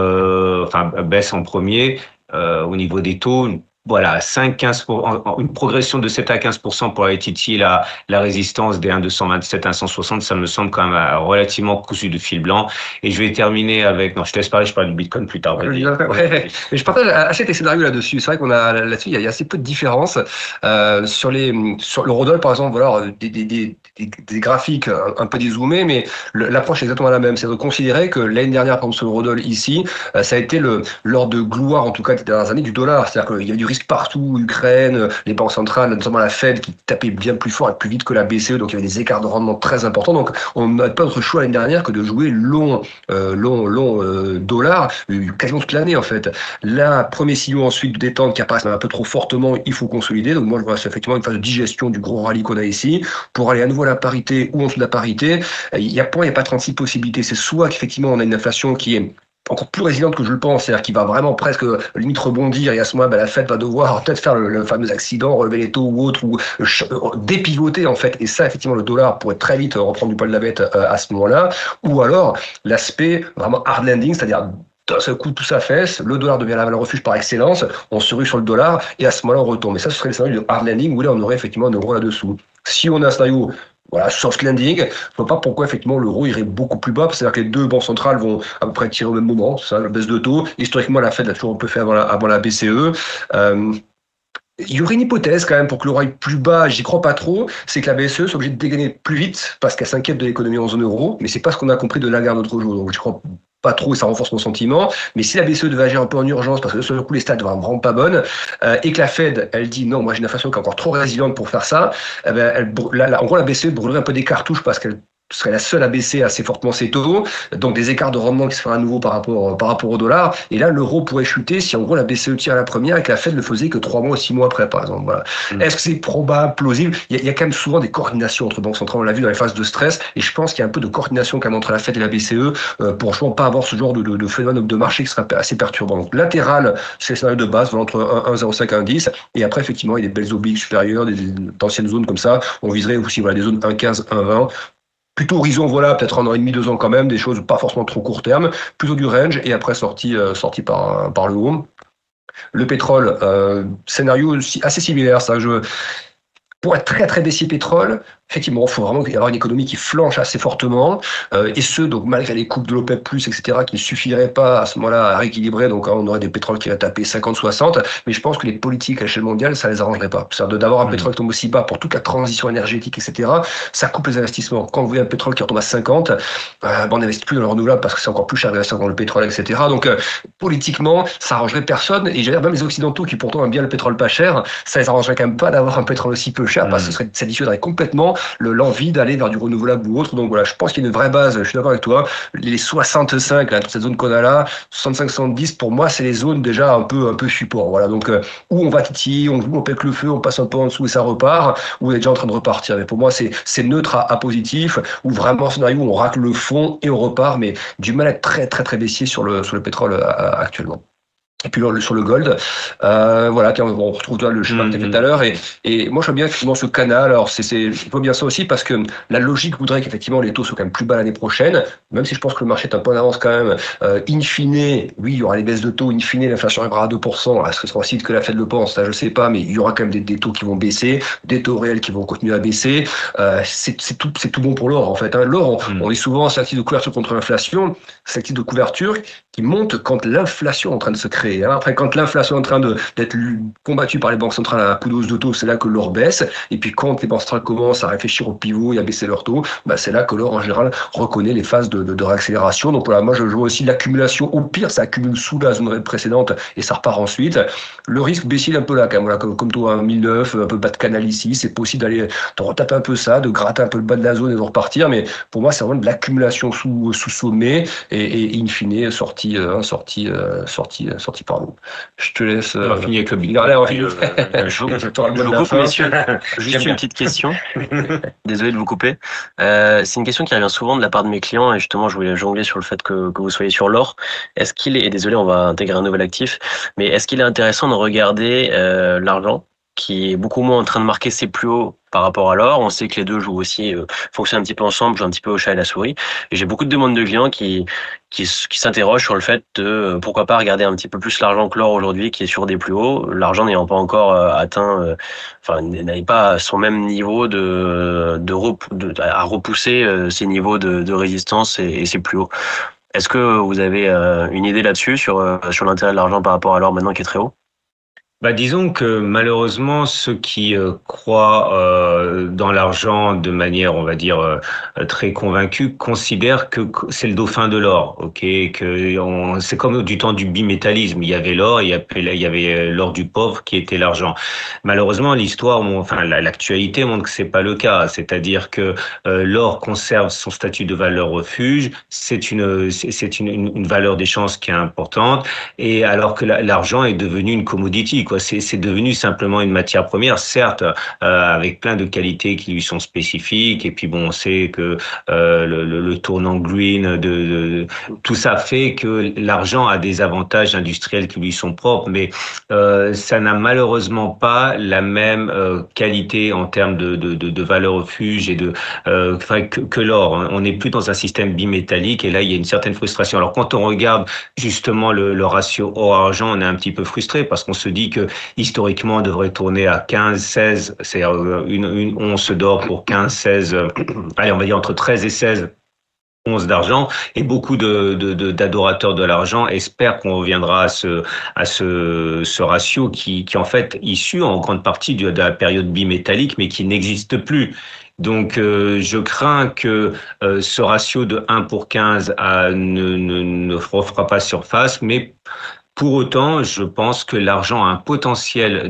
baissent en premier au niveau des taux. Voilà, 5-15%, une progression de 7 à 15% pour aller titiller la résistance des 1,227, 1,160, ça me semble quand même relativement cousu de fil blanc. Et je vais terminer avec, non, je te laisse parler, je parle du Bitcoin plus tard. Ouais. Mais je partage assez tes scénarios là-dessus. C'est vrai qu'on a là-dessus, il y a assez peu de différence sur l'eurodoll, par exemple. Voilà, des graphiques un peu dézoomés, mais l'approche est exactement la même. C'est de considérer que l'année dernière, par exemple, sur l'eurodoll ici, ça a été l'heure de gloire, en tout cas des dernières années, du dollar. C'est-à-dire qu'il y avait du risque partout, Ukraine, les banques centrales, notamment la Fed, qui tapait bien plus fort et plus vite que la BCE, donc il y avait des écarts de rendement très importants. Donc on n'a pas d'autre choix l'année dernière que de jouer long dollar, quasiment toute l'année en fait. Là, premier signal ensuite de détente qui apparaît un peu trop fortement, il faut consolider. Donc moi je vois effectivement une phase de digestion du gros rallye qu'on a ici, pour aller à nouveau à la parité ou en dessous de la parité. Il n'y a pas 36 possibilités. C'est soit qu'effectivement on a une inflation qui est encore plus résiliente que je le pense, c'est-à-dire qu'il va vraiment presque limite rebondir, et à ce moment-là, la Fed va devoir peut-être faire le fameux accident, relever les taux ou autre, ou dépivoter en fait, et ça effectivement le dollar pourrait très vite reprendre du poil de la bête à ce moment-là, ou alors l'aspect vraiment hard landing, c'est-à-dire d'un seul coup tout s'affaisse, le dollar devient la valeur refuge par excellence, on se rue sur le dollar, et à ce moment-là on retombe. Et ça, ce serait le scénario de hard landing, où là on aurait effectivement un euro là-dessous. Si on a un scénario soft landing, je ne vois pas pourquoi effectivement l'euro irait beaucoup plus bas, c'est-à-dire que les deux banques centrales vont à peu près tirer au même moment, c'est ça, la baisse de taux. Historiquement, la Fed l'a toujours un peu fait avant la BCE. Il y aurait une hypothèse quand même pour que l'euro aille plus bas, j'y crois pas trop, c'est que la BCE soit obligée de dégainer plus vite parce qu'elle s'inquiète de l'économie en zone euro, mais c'est pas ce qu'on a compris de Lagarde l'autre jour, donc je crois pas trop, et ça renforce mon sentiment. Mais si la BCE devait agir un peu en urgence, parce que sur le coup les stats ne vont vraiment pas bonnes, et que la Fed, elle dit non, moi j'ai une inflation qui est encore trop résiliente pour faire ça, en gros la BCE brûlerait un peu des cartouches parce qu'elle serait la seule à baisser assez fortement ses taux, donc des écarts de rendement qui se feraient à nouveau par rapport au dollar, et là l'euro pourrait chuter si en gros la BCE tire à la première et que la Fed ne faisait que 3 mois ou 6 mois après, par exemple. Voilà. Est-ce que c'est probable, plausible? Il y a quand même souvent des coordinations entre banques centrales, on l'a vu dans les phases de stress, et je pense qu'il y a un peu de coordination quand même entre la Fed et la BCE pour justement pas avoir ce genre de phénomène de marché qui serait assez perturbant. Donc latéral, c'est le scénario de base, entre 1,05 et 1,10, et après effectivement il y a des belles obliques supérieures, d'anciennes zones comme ça, on viserait aussi des zones 1,15, 1,20, plutôt horizon, peut-être 1 an et demi, 2 ans quand même, des choses pas forcément trop court terme, plutôt du range, et après sorti par le haut. Le pétrole, scénario assez similaire, ça. Pour être très très baissier pétrole, effectivement, il faut vraiment y avoir une économie qui flanche assez fortement, et ce, donc malgré les coupes de l'OPEP+, etc., qui ne suffiraient pas à ce moment-là à rééquilibrer, donc on aurait des pétroles qui va taper 50-60, mais je pense que les politiques à l'échelle mondiale, ça les arrangerait pas. C'est-à-dire d'avoir un pétrole qui tombe aussi bas pour toute la transition énergétique, etc., ça coupe les investissements. Quand vous voyez un pétrole qui retombe à 50, on n'investit plus dans le renouvelable parce que c'est encore plus cher d'investir dans le pétrole, etc. Donc, politiquement, ça arrangerait personne, et même les Occidentaux qui pourtant aiment bien le pétrole pas cher, ça les arrangerait quand même pas d'avoir un pétrole aussi peu cher, parce que ça dissuaderait complètement l'envie d'aller vers du renouvelable ou autre. Donc voilà, je pense qu'il y a une vraie base, je suis d'accord avec toi. Les 65, là, toute cette zone qu'on a là, 65-70, pour moi, c'est les zones déjà un peu support. Voilà, donc où on va titiller, on pète le feu, on passe un peu en dessous et ça repart, ou on est déjà en train de repartir. Mais pour moi, c'est neutre à positif, ou vraiment scénario où on racle le fond et on repart, mais du mal à être très très très baissier sur le pétrole actuellement. Et puis sur le gold, voilà, on retrouve le schéma que tu as fait tout à l'heure, et moi je vois bien effectivement ce canal. Alors je vois bien ça aussi parce que la logique voudrait qu'effectivement les taux soient quand même plus bas l'année prochaine, même si je pense que le marché est un peu en avance quand même. In fine, oui, il y aura les baisses de taux, in fine l'inflation arrivera à 2%, est-ce que ce sera aussi vite que la Fed le pense, ça je sais pas, mais il y aura quand même des taux qui vont baisser, des taux réels qui vont continuer à baisser, c'est tout bon pour l'or en fait, hein. L'or, on est souvent c'est un type de couverture contre l'inflation, c'est un type de couverture qui monte quand l'inflation est en train de se créer. Après, quand l'inflation est en train d'être combattue par les banques centrales à coup de hausse de taux, c'est là que l'or baisse. Et puis, quand les banques centrales commencent à réfléchir au pivot et à baisser leurs taux, c'est là que l'or, en général, reconnaît les phases de réaccélération. Donc voilà, moi, je vois aussi l'accumulation. Au pire, ça accumule sous la zone précédente et ça repart ensuite. Le risque baissier un peu là, quand même. Voilà, comme toi, 1009, un peu bas de canal ici. C'est possible d'aller de retaper un peu ça, de gratter un peu le bas de la zone et de repartir. Mais pour moi, c'est vraiment de l'accumulation sous sommet et in fine, sortie par nous. Je te laisse. On va finir avec le bilan. Je vous coupe, messieurs. Juste une petite question. Désolé de vous couper. C'est une question qui revient souvent de la part de mes clients, et justement, je voulais jongler sur le fait que vous soyez sur l'or. Est-ce qu'il est, et désolé, on va intégrer un nouvel actif, mais est-ce qu'il est intéressant de regarder l'argent qui est beaucoup moins en train de marquer ses plus hauts par rapport à l'or? On sait que les deux jouent aussi, fonctionnent un petit peu ensemble, jouent un petit peu au chat et la souris. Et j'ai beaucoup de demandes de clients qui s'interrogent sur le fait de pourquoi pas regarder un petit peu plus l'argent que l'or aujourd'hui, qui est sur des plus hauts, l'argent n'ayant pas encore atteint, n'avait pas son même niveau à repousser ces niveaux de résistance et ses plus hauts. Est-ce que vous avez une idée là-dessus sur l'intérêt de l'argent par rapport à l'or maintenant qui est très haut? Disons que malheureusement, ceux qui croient dans l'argent de manière, on va dire, très convaincue, considèrent que c'est le dauphin de l'or, ok, c'est comme du temps du bimétallisme. Il y avait l'or, il y avait l'or du pauvre qui était l'argent. Malheureusement, l'actualité montre que c'est pas le cas. C'est-à-dire que l'or conserve son statut de valeur refuge. C'est une valeur d'échange qui est importante, et alors que l'argent est devenu une commodity. C'est devenu simplement une matière première, certes, avec plein de qualités qui lui sont spécifiques. Et puis bon, on sait que le tournant green, tout ça fait que l'argent a des avantages industriels qui lui sont propres, mais ça n'a malheureusement pas la même qualité en termes de valeur refuge et que l'or. On n'est plus dans un système bimétallique, et là il y a une certaine frustration. Alors quand on regarde justement le ratio or-argent, on est un petit peu frustré parce qu'on se dit que historiquement on devrait tourner à 15-16, c'est-à-dire une once d'or pour 15-16, allez, on va dire entre 13 et 16 onces d'argent, et beaucoup d'adorateurs de l'argent espèrent qu'on reviendra à ce ratio qui en fait issu en grande partie de la période bimétallique, mais qui n'existe plus. Donc, je crains que ce ratio de 1 pour 15 ne refera pas surface, mais pour autant, je pense que l'argent a un potentiel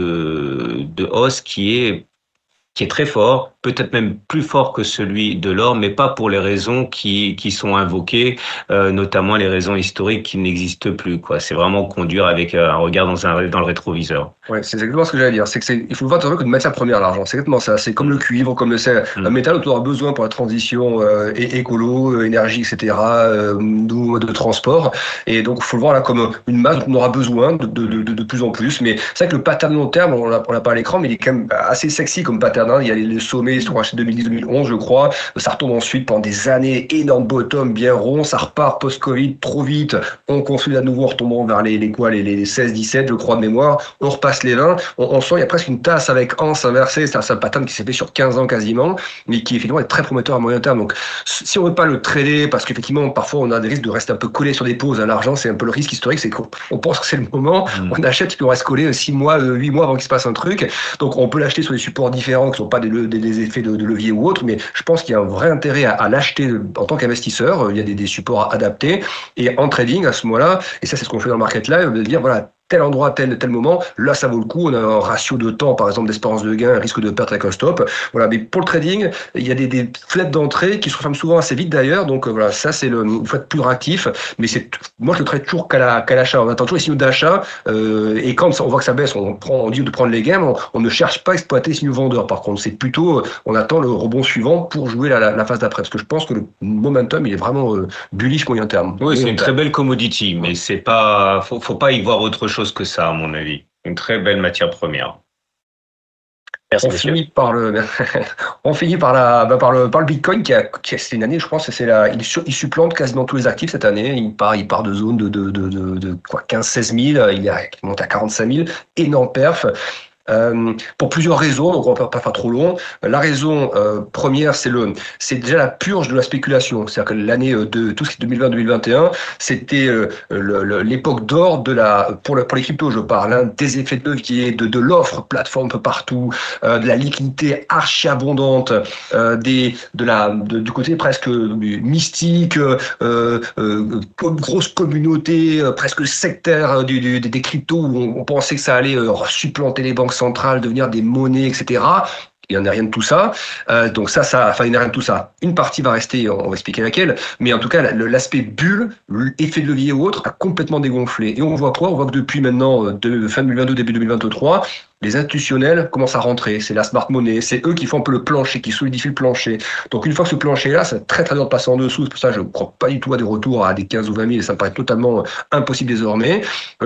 de hausse qui est très fort, peut-être même plus fort que celui de l'or, mais pas pour les raisons qui sont invoquées, notamment les raisons historiques qui n'existent plus, quoi. C'est vraiment conduire avec un regard dans le rétroviseur. Ouais, c'est exactement ce que j'allais dire. C'est que il faut le voir comme une matière première, l'argent. C'est exactement ça. C'est comme le cuivre, comme un métal dont on aura besoin pour la transition écolo, énergie, etc., de transport. Et donc, il faut le voir là comme une masse dont on aura besoin de plus en plus. Mais c'est vrai que le pattern long terme, on l'a pas à l'écran, mais il est quand même assez sexy comme pattern regarde, hein, il y a les sommets, ils sont rachetés 2010-2011, je crois. Ça retombe ensuite pendant des années, énorme bottom, bien rond. Ça repart post-Covid, trop vite. On consolide à nouveau en retombant vers les 16-17, je crois, de mémoire. On repasse les 20. On sent, il y a presque une tasse avec anse inversée. C'est un pattern qui s'est fait sur 15 ans quasiment, mais qui effectivement est très prometteur à moyen terme. Donc, si on veut pas le trader, parce qu'effectivement, parfois, on a des risques de rester un peu collé sur des pauses. L'argent, c'est un peu le risque historique, c'est qu'on pense que c'est le moment. On achète, puis on reste collé 6 mois, 8 mois avant qu'il se passe un truc. Donc, on peut l'acheter sur des supports différents qui sont pas des effets de levier ou autre, mais je pense qu'il y a un vrai intérêt à l'acheter en tant qu'investisseur. Il y a des supports adaptés. Et en trading, à ce moment-là, et ça, c'est ce qu'on fait dans le Market Live, de dire, voilà, tel endroit, tel moment, là, ça vaut le coup. On a un ratio de temps, par exemple, d'espérance de gain, risque de perte avec un stop. Voilà. Mais pour le trading, il y a des fenêtres d'entrée qui se referment souvent assez vite d'ailleurs. Donc, voilà, ça, il faut être plus réactif. Mais moi, je le traite toujours qu'à l'achat. On attend toujours les signaux d'achat. Et quand on voit que ça baisse, on dit de prendre les gains. On ne cherche pas à exploiter les signaux vendeurs. Par contre, c'est plutôt, on attend le rebond suivant pour jouer la phase d'après. Parce que je pense que le momentum, il est vraiment bullish moyen terme. Oui, c'est une très belle commodity, mais c'est pas, faut pas y voir autre chose que ça, à mon avis. Une très belle matière première. Merci, on finit par le Bitcoin c'est une année, je pense, il supplante quasiment tous les actifs cette année. Il part de zone de 15-16 000, il monte à 45 000, énorme perf. Pour plusieurs raisons, donc on va pas faire trop long. La raison première, c'est déjà la purge de la spéculation. C'est-à-dire que l'année de tout ce qui est 2020-2021, c'était l'époque d'or pour les cryptos, je parle, hein, des effets de levier, de l'offre plateforme un peu partout, de la liquidité archi abondante, du côté presque mystique, grosse communauté presque sectaire des cryptos où on pensait que ça allait supplanter les banques centrales, devenir des monnaies, etc. Il n'y en a rien de tout ça. Donc il n'y a rien de tout ça. Une partie va rester, on va expliquer laquelle, mais en tout cas, l'aspect bulle, effet de levier ou autre, a complètement dégonflé. Et on voit quoi? On voit que depuis maintenant, fin 2022, début 2023, les institutionnels commencent à rentrer. C'est la smart money. C'est eux qui font un peu le plancher, qui solidifient le plancher. Donc, une fois que ce plancher est là, c'est très, très dur de passer en dessous. C'est pour ça que je ne crois pas du tout à des retours à des 15 ou 20 000. Et ça me paraît totalement impossible désormais.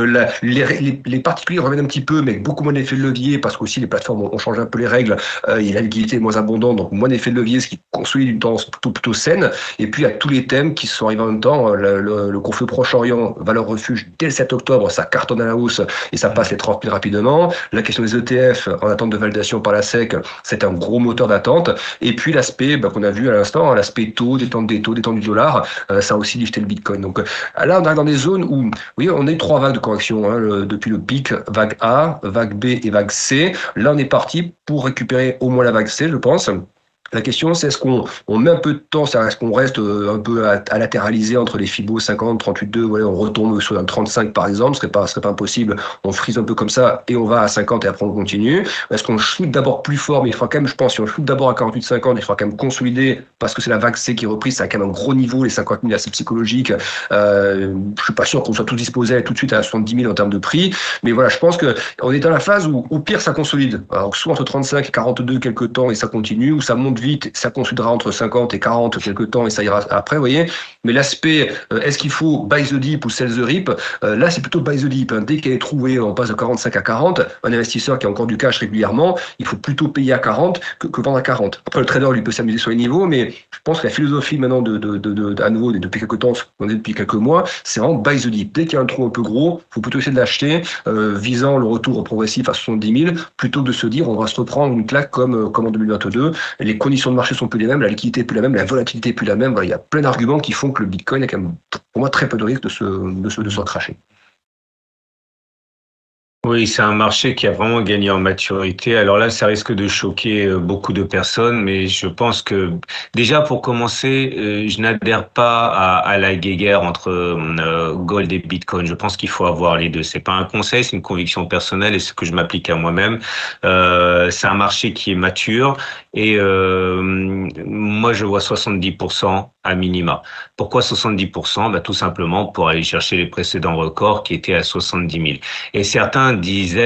Les particuliers reviennent un petit peu, mais avec beaucoup moins d'effet de levier, parce qu'aussi les plateformes ont changé un peu les règles. Et la liquidité est moins abondante, donc moins d'effet de levier, ce qui consolide une tendance plutôt saine. Et puis, il y a tous les thèmes qui sont arrivés en même temps. Le conflit au Proche-Orient, valeur refuge, dès le 7 octobre, ça cartonne à la hausse et ça passe les 30 000 rapidement. La question des ETF en attente de validation par la SEC, c'est un gros moteur d'attente. Et puis l'aspect qu'on a vu à l'instant, l'aspect détente du dollar, ça a aussi lifté le Bitcoin. Donc là, on arrive dans des zones où, oui, on a eu 3 vagues de correction depuis le pic, vague A, vague B et vague C. Là, on est parti pour récupérer au moins la vague C, je pense. La question, c'est est-ce qu'on met un peu de temps, c'est-à-dire est-ce qu'on reste un peu à latéraliser entre les Fibos 50, 38,2, voilà, on retombe sur un 35 par exemple, ce serait pas impossible, on frise un peu comme ça et on va à 50 et après on continue. Est-ce qu'on shoot d'abord plus fort, mais il faudra quand même, je pense, si on shoot d'abord à 48,50, il faudra quand même consolider parce que c'est la vague C qui est reprise, ça a quand même un gros niveau, les 50 000 assez psychologique. Je suis pas sûr qu'on soit tous disposés tout de suite à 70 000 en termes de prix, mais voilà, je pense que on est dans la phase où au pire ça consolide. Alors soit entre 35 et 42 quelques temps et ça continue, ou ça monte vite, ça consolidera entre 50 et 40 quelques temps et ça ira après, vous voyez. Mais l'aspect, est-ce qu'il faut buy the dip ou sell the rip? Là, c'est plutôt buy the dip. Dès qu'elle est trouvée, on passe de 45 à 40. Un investisseur qui a encore du cash régulièrement, il faut plutôt payer à 40 que vendre à 40. Après, le trader, lui, peut s'amuser sur les niveaux, mais je pense que la philosophie maintenant à nouveau, depuis quelques temps, on est depuis quelques mois, c'est vraiment buy the dip. Dès qu'il y a un trou un peu gros, il faut plutôt essayer de l'acheter, visant le retour progressif à 70 000, plutôt que de se dire, on va se reprendre une claque comme en 2022. Les conditions de marché sont plus les mêmes, la liquidité est plus la même, la volatilité est plus la même. Voilà, il y a plein d'arguments qui font que le Bitcoin a quand même, pour moi, très peu de risque de se recracher. Oui, c'est un marché qui a vraiment gagné en maturité. Alors là, ça risque de choquer beaucoup de personnes, mais je pense que déjà pour commencer, je n'adhère pas à la guéguerre entre gold et Bitcoin. Je pense qu'il faut avoir les deux. C'est pas un conseil, c'est une conviction personnelle et ce que je m'applique à moi-même. C'est un marché qui est mature et moi je vois 70% à minima. Pourquoi 70%? Tout simplement pour aller chercher les précédents records qui étaient à 70 000. Et certains disaient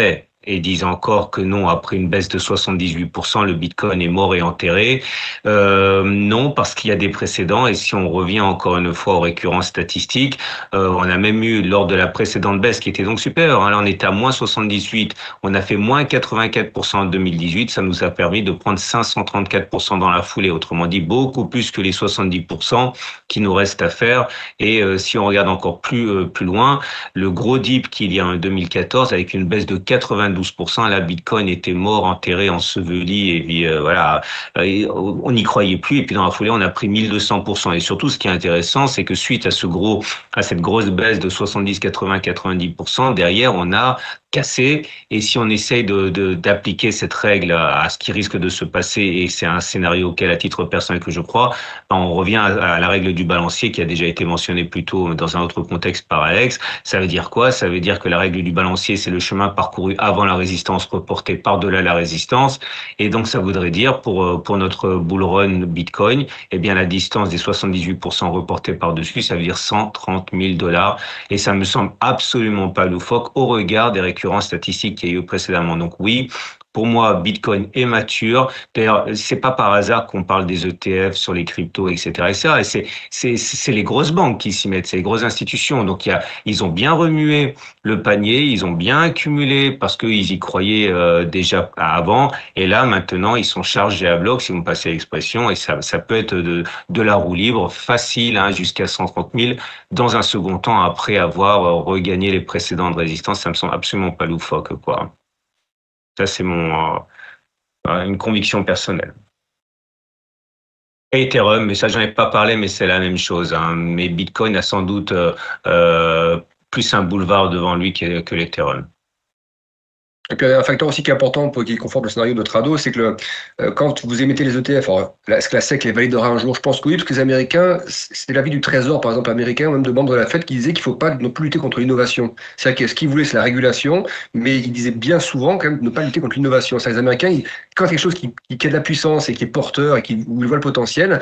et disent encore que non, après une baisse de 78%, le Bitcoin est mort et enterré. Non, parce qu'il y a des précédents, et si on revient encore une fois aux récurrences statistiques, on a même eu, lors de la précédente baisse, qui était donc supérieure, hein, là on était à moins 78, on a fait moins 84% en 2018, ça nous a permis de prendre 534% dans la foulée, autrement dit beaucoup plus que les 70% qui nous restent à faire. Et si on regarde encore plus loin, le gros dip qu'il y a en 2014, avec une baisse de 92%, la Bitcoin était mort, enterré, enseveli, et puis voilà, on n'y croyait plus. Et puis dans la foulée, on a pris 1200%. Et surtout, ce qui est intéressant, c'est que suite à cette grosse baisse de 70, 80, 90%, derrière, on a cassé. Et si on essaye d'appliquer cette règle à ce qui risque de se passer, et c'est un scénario auquel, à titre personnel, que je crois, on revient à la règle du balancier qui a déjà été mentionnée plus tôt dans un autre contexte par Alex. Ça veut dire quoi? Ça veut dire que la règle du balancier, c'est le chemin parcouru avant la résistance reporté par-delà la résistance. Et donc, ça voudrait dire, pour notre bull run Bitcoin, eh bien, la distance des 78% reportés par-dessus, ça veut dire $130 000. Et ça me semble absolument pas loufoque au regard des récurrences statistiques qu'il y a eu précédemment. Donc oui, pour moi, Bitcoin est mature. D'ailleurs, c'est pas par hasard qu'on parle des ETF sur les cryptos, etc., etc. Et c'est les grosses banques qui s'y mettent, c'est les grosses institutions. Donc ils ont bien remué le panier, ils ont bien accumulé parce qu'ils y croyaient déjà avant. Et là, maintenant, ils sont chargés à bloc, si vous me passez l'expression. Et ça peut être de la roue libre, facile, hein, jusqu'à 130 000 dans un second temps après avoir regagné les précédentes résistances. Ça me semble absolument pas loufoque, quoi. Ça, c'est une conviction personnelle. Et Ethereum, mais ça, j'en ai pas parlé, mais c'est la même chose, hein. Mais Bitcoin a sans doute plus un boulevard devant lui que l'Ethereum. Et puis, un facteur aussi qui est important, qui conforte le scénario de Trado, c'est que quand vous émettez les ETF, alors, est-ce que la SEC les validera un jour? Je pense que oui, parce que les Américains, c'était l'avis du Trésor, par exemple, américain, ou même de membres de la Fed, qui disaient qu'il ne faut pas non plus lutter contre l'innovation. C'est-à-dire que ce qu'ils voulaient, c'est la régulation, mais ils disaient bien souvent, quand même, de ne pas lutter contre l'innovation. C'est-à-dire que les Américains, quand quelque chose qui a de la puissance et qui est porteur et où ils voient le potentiel,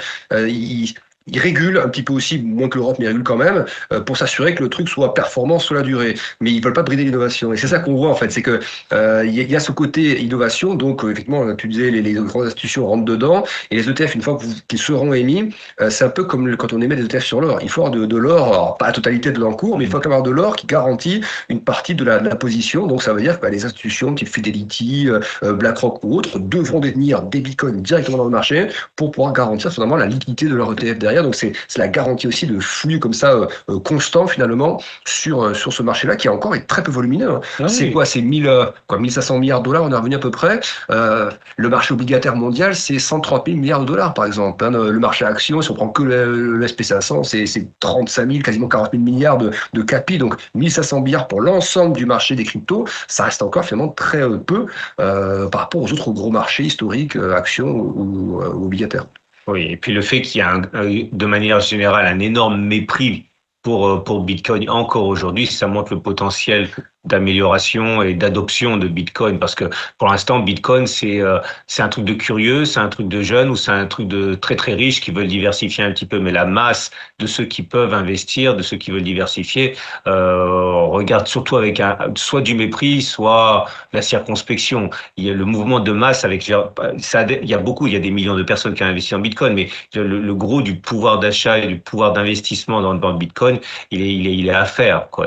ils régulent un petit peu aussi, moins que l'Europe, mais ils régulent quand même, pour s'assurer que le truc soit performant sur la durée. Mais ils veulent pas brider l'innovation. Et c'est ça qu'on voit, en fait. C'est que il y a ce côté innovation. Donc, effectivement, tu disais, les grandes institutions rentrent dedans. Et les ETF, une fois qu'ils seront émis, c'est un peu comme quand on émet des ETF sur l'or. Il faut avoir de l'or, alors pas la totalité de l'encours, mais il faut avoir de l'or qui garantit une partie de la position. Donc, ça veut dire que les institutions, type Fidelity, BlackRock ou autres, devront détenir des bitcoins directement dans le marché pour pouvoir garantir finalement la liquidité de leur ETF derrière. Donc c'est la garantie aussi de flux comme ça constant finalement sur ce marché-là qui encore est très peu volumineux, hein. Ah, c'est oui. Quoi? C'est 1500 milliards de dollars, on est revenu à peu près. Le marché obligataire mondial, c'est 130 000 milliards de dollars par exemple, hein. Le marché action, si on prend que le SP500, c'est 35 000, quasiment 40 000 milliards de capi. Donc 1500 milliards pour l'ensemble du marché des cryptos, ça reste encore finalement très peu par rapport aux autres gros marchés historiques, actions ou obligataires. Oui, et puis le fait qu'il y a de manière générale un énorme mépris pour Bitcoin encore aujourd'hui, ça montre le potentiel d'amélioration et d'adoption de Bitcoin, parce que pour l'instant Bitcoin c'est un truc de curieux, c'est un truc de jeunes, ou c'est un truc de très très riches qui veulent diversifier un petit peu, mais la masse de ceux qui peuvent investir, de ceux qui veulent diversifier, regarde surtout avec soit du mépris, soit la circonspection. Il y a le mouvement de masse avec ça, il y a des millions de personnes qui ont investi en Bitcoin, mais le gros du pouvoir d'achat et du pouvoir d'investissement dans le Bitcoin, il est à faire, quoi.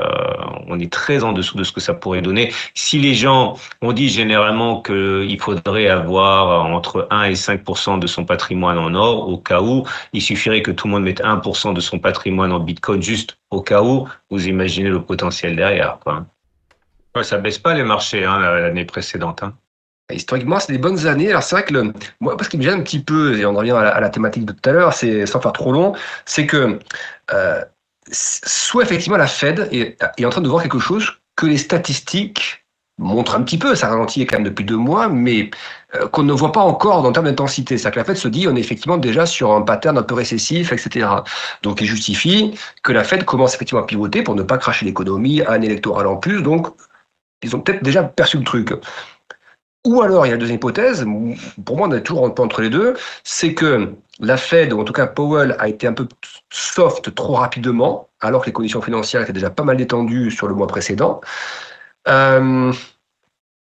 On est très en dessous de ce que ça pourrait donner. Si les gens, on dit généralement qu'il faudrait avoir entre 1 et 5% de son patrimoine en or, au cas où, il suffirait que tout le monde mette 1% de son patrimoine en Bitcoin, juste au cas où, vous imaginez le potentiel derrière, quoi. Ouais, ça baisse pas les marchés, hein, l'année précédente, hein. Historiquement, c'est des bonnes années. Alors c'est vrai que moi, parce qu'il me gêne un petit peu, et on revient à la thématique de tout à l'heure, c'est sans faire trop long, c'est que soit effectivement la Fed est en train de voir quelque chose que les statistiques montrent un petit peu, ça ralentit quand même depuis 2 mois, mais qu'on ne voit pas encore en termes d'intensité. C'est-à-dire que la Fed se dit, on est effectivement déjà sur un pattern un peu récessif, etc. Donc il justifie que la Fed commence effectivement à pivoter pour ne pas cracher l'économie, année électorale en plus, donc ils ont peut-être déjà perçu le truc. Ou alors, il y a la deuxième hypothèse, pour moi on est toujours un peu entre les deux, c'est que la Fed, ou en tout cas Powell, a été un peu soft trop rapidement, alors que les conditions financières étaient déjà pas mal détendues sur le mois précédent.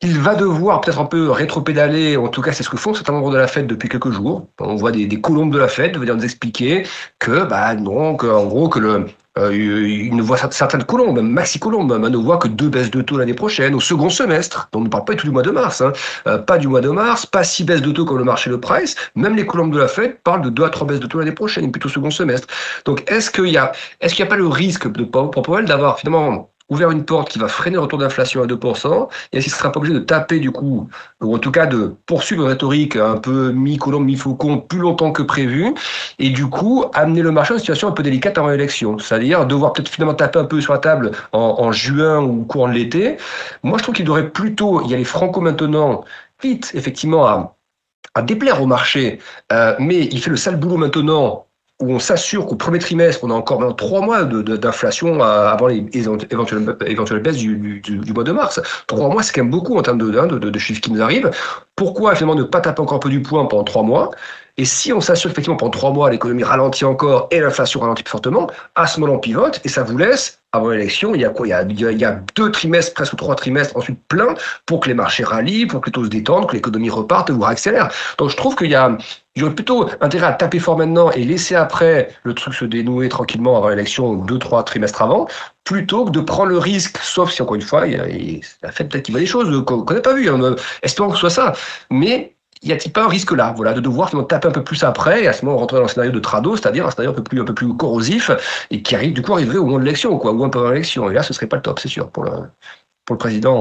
Il va devoir peut-être un peu rétropédaler, en tout cas c'est ce que font certains membres de la Fed depuis quelques jours. On voit des colombes de la Fed venir nous expliquer que, en gros, ils ne voient certaines colombes, même Maxi Colombe, ne voit que 2 baisses de taux l'année prochaine, au second semestre. Donc on ne parle pas du tout du mois de mars, pas du mois de mars, pas 6 baisses de taux comme le marché le price. Même les colombes de la Fed parlent de 2 à 3 baisses de taux l'année prochaine, plutôt second semestre. Donc est-ce qu'il y a pas le risque pour Powell d'avoir finalement ouvert une porte qui va freiner le retour d'inflation à 2%, et est-ce qu'il ne sera pas obligé de taper du coup, ou en tout cas de poursuivre une rhétorique un peu mi-colombe, mi-faucon, plus longtemps que prévu, et du coup amener le marché à une situation un peu délicate avant l'élection, c'est-à-dire devoir peut-être finalement taper un peu sur la table en juin ou courant de l'été. Moi je trouve qu'il devrait plutôt y aller franco maintenant, quitte effectivement à déplaire au marché, mais il fait le sale boulot maintenant, où on s'assure qu'au premier trimestre, on a encore maintenant 3 mois d'inflation avant les éventuelles baisses du mois de mars. 3 mois, c'est quand même beaucoup en termes de chiffres qui nous arrivent. Pourquoi finalement ne pas taper encore un peu du poing pendant 3 mois? Et si on s'assure effectivement pendant 3 mois, l'économie ralentit encore et l'inflation ralentit plus fortement, à ce moment-là, on pivote et ça vous laisse, avant l'élection, il y a quoi? Il y a 2 trimestres, presque 3 trimestres, ensuite plein, pour que les marchés rallient, pour que les taux se détendent, que l'économie reparte ou accélère. Donc je trouve qu'il y aurait plutôt intérêt à taper fort maintenant et laisser après le truc se dénouer tranquillement avant l'élection, 2-3 trimestres avant, plutôt que de prendre le risque, sauf si encore une fois, il y a la Fed peut-être qu'il voit des choses qu'on n'a pas vues, espérons que ce soit ça. Mais y a-t-il pas un risque là, voilà, de devoir finalement taper un peu plus après et à ce moment rentrer dans un scénario de trado, c'est-à-dire un scénario un peu plus corrosif et qui arriverait au moment de l'élection, quoi, ou un peu avant l'élection. Et là, ce serait pas le top, c'est sûr, pour le président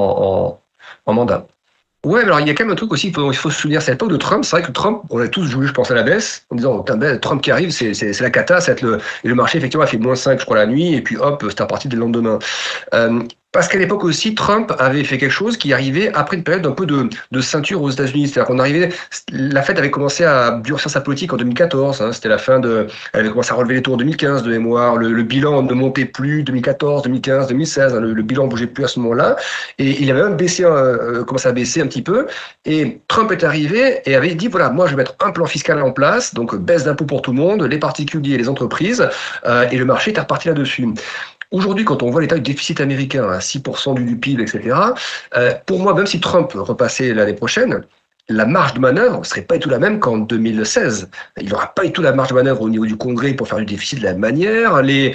en mandat. Ouais, mais alors il y a quand même un truc aussi qu'il faut se souvenir, c'est l'époque de Trump. C'est vrai que Trump, on a tous joué, je pense, à la baisse, en disant, Trump qui arrive, c'est la cata, et le marché, effectivement, a fait -5, je crois, la nuit, et puis hop, c'était reparti dès le lendemain. Parce qu'à l'époque aussi, Trump avait fait quelque chose qui arrivait après une période un peu de ceinture aux États-Unis. C'est-à-dire qu'on arrivait, la Fed avait commencé à durcir sa politique en 2014. C'était la fin elle avait commencé à relever les taux en 2015 de mémoire. Le bilan ne montait plus 2014, 2015, 2016. Le bilan bougeait plus à ce moment-là. Et il avait même commencé à baisser un petit peu. Et Trump est arrivé et avait dit, voilà, moi je vais mettre un plan fiscal en place, donc baisse d'impôts pour tout le monde, les particuliers et les entreprises, et le marché est reparti là-dessus. Aujourd'hui, quand on voit l'état du déficit américain à 6% du PIB, etc., pour moi, même si Trump repassait l'année prochaine, la marge de manœuvre ne serait pas du tout la même qu'en 2016. Il n'aura pas du tout la marge de manœuvre au niveau du Congrès pour faire du déficit de la même manière. Les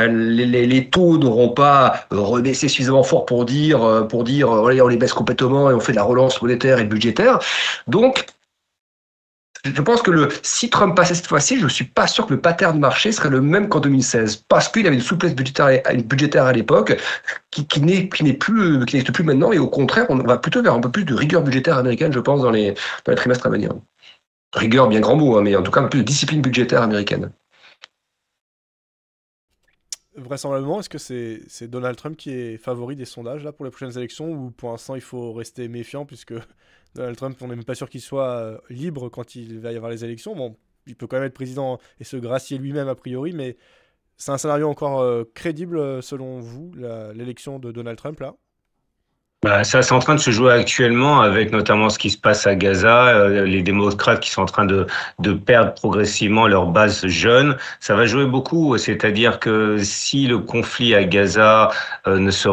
taux n'auront pas rebaissé suffisamment fort pour dire on les baisse complètement et on fait de la relance monétaire et budgétaire. Donc, je pense que si Trump passait cette fois-ci, je ne suis pas sûr que le pattern de marché serait le même qu'en 2016, parce qu'il avait une souplesse budgétaire à l'époque qui n'existe plus maintenant, et au contraire, on va plutôt vers un peu plus de rigueur budgétaire américaine, je pense, dans les trimestres à venir. Rigueur, bien grand mot, mais en tout cas un peu plus de discipline budgétaire américaine. Vraisemblablement, est-ce que c'est Donald Trump qui est favori des sondages là pour les prochaines élections, ou pour l'instant il faut rester méfiant puisque Donald Trump, on n'est même pas sûr qu'il soit libre quand il va y avoir les élections. Bon, il peut quand même être président et se gracier lui-même a priori, mais c'est un scénario encore crédible selon vous, l'élection de Donald Trump là? Ça, c'est en train de se jouer actuellement avec notamment ce qui se passe à Gaza, les démocrates qui sont en train de perdre progressivement leur base jeune. Ça va jouer beaucoup, c'est-à-dire que si le conflit à Gaza ne se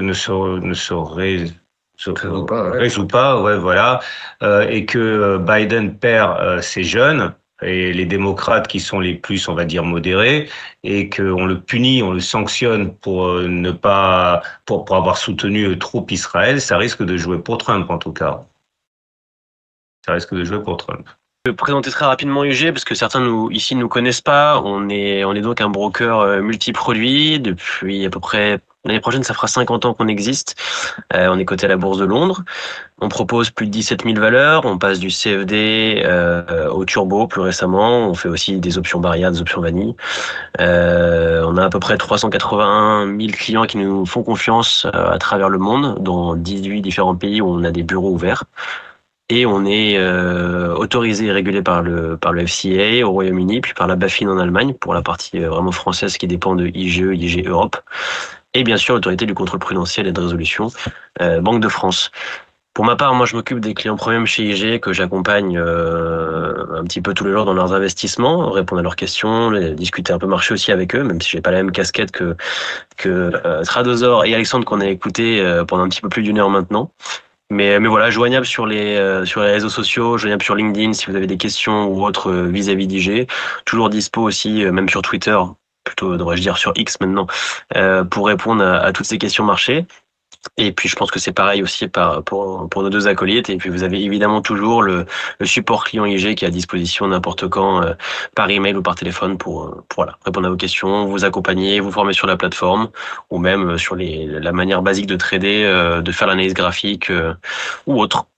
résout pas, ouais, voilà, et que Biden perd ses jeunes, et les démocrates qui sont les plus, on va dire, modérés, et qu'on le punit, on le sanctionne pour pour avoir soutenu trop Israël, ça risque de jouer pour Trump, en tout cas. Ça risque de jouer pour Trump. Je vais présenter très rapidement UG parce que certains ici ne nous connaissent pas. On est donc un broker multiproduit depuis à peu près l'année prochaine, ça fera 50 ans qu'on existe. On est coté à la Bourse de Londres. On propose plus de 17 000 valeurs. On passe du CFD au turbo plus récemment. On fait aussi des options barrières, des options vanille. On a à peu près 381 000 clients qui nous font confiance à travers le monde, dans 18 différents pays où on a des bureaux ouverts. Et on est autorisé et régulé par le FCA au Royaume-Uni, puis par la BaFin en Allemagne, pour la partie vraiment française qui dépend de IGE Europe. Et bien sûr, l'autorité du contrôle prudentiel et de résolution, Banque de France. Pour ma part, moi, je m'occupe des clients premium chez IG que j'accompagne un petit peu tous les jours dans leurs investissements, répondre à leurs questions, discuter un peu marché aussi avec eux, même si j'ai pas la même casquette que Tradosor et Alexandre qu'on a écouté pendant un petit peu plus d'1 heure maintenant. Mais voilà, joignable sur les réseaux sociaux, joignable sur LinkedIn si vous avez des questions ou autres vis-à-vis d'IG. Toujours dispo aussi, même sur Twitter, plutôt devrais-je dire sur X maintenant, pour répondre à toutes ces questions marché. Et puis je pense que c'est pareil aussi pour nos deux acolytes. Et puis vous avez évidemment toujours le support client IG qui est à disposition n'importe quand, par email ou par téléphone pour voilà, répondre à vos questions, vous accompagner, vous former sur la plateforme ou même sur la manière basique de trader, de faire l'analyse graphique ou autre.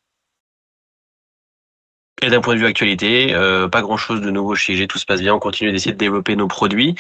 Et d'un point de vue actualité, pas grand-chose de nouveau chez IG, tout se passe bien, on continue d'essayer de développer nos produits.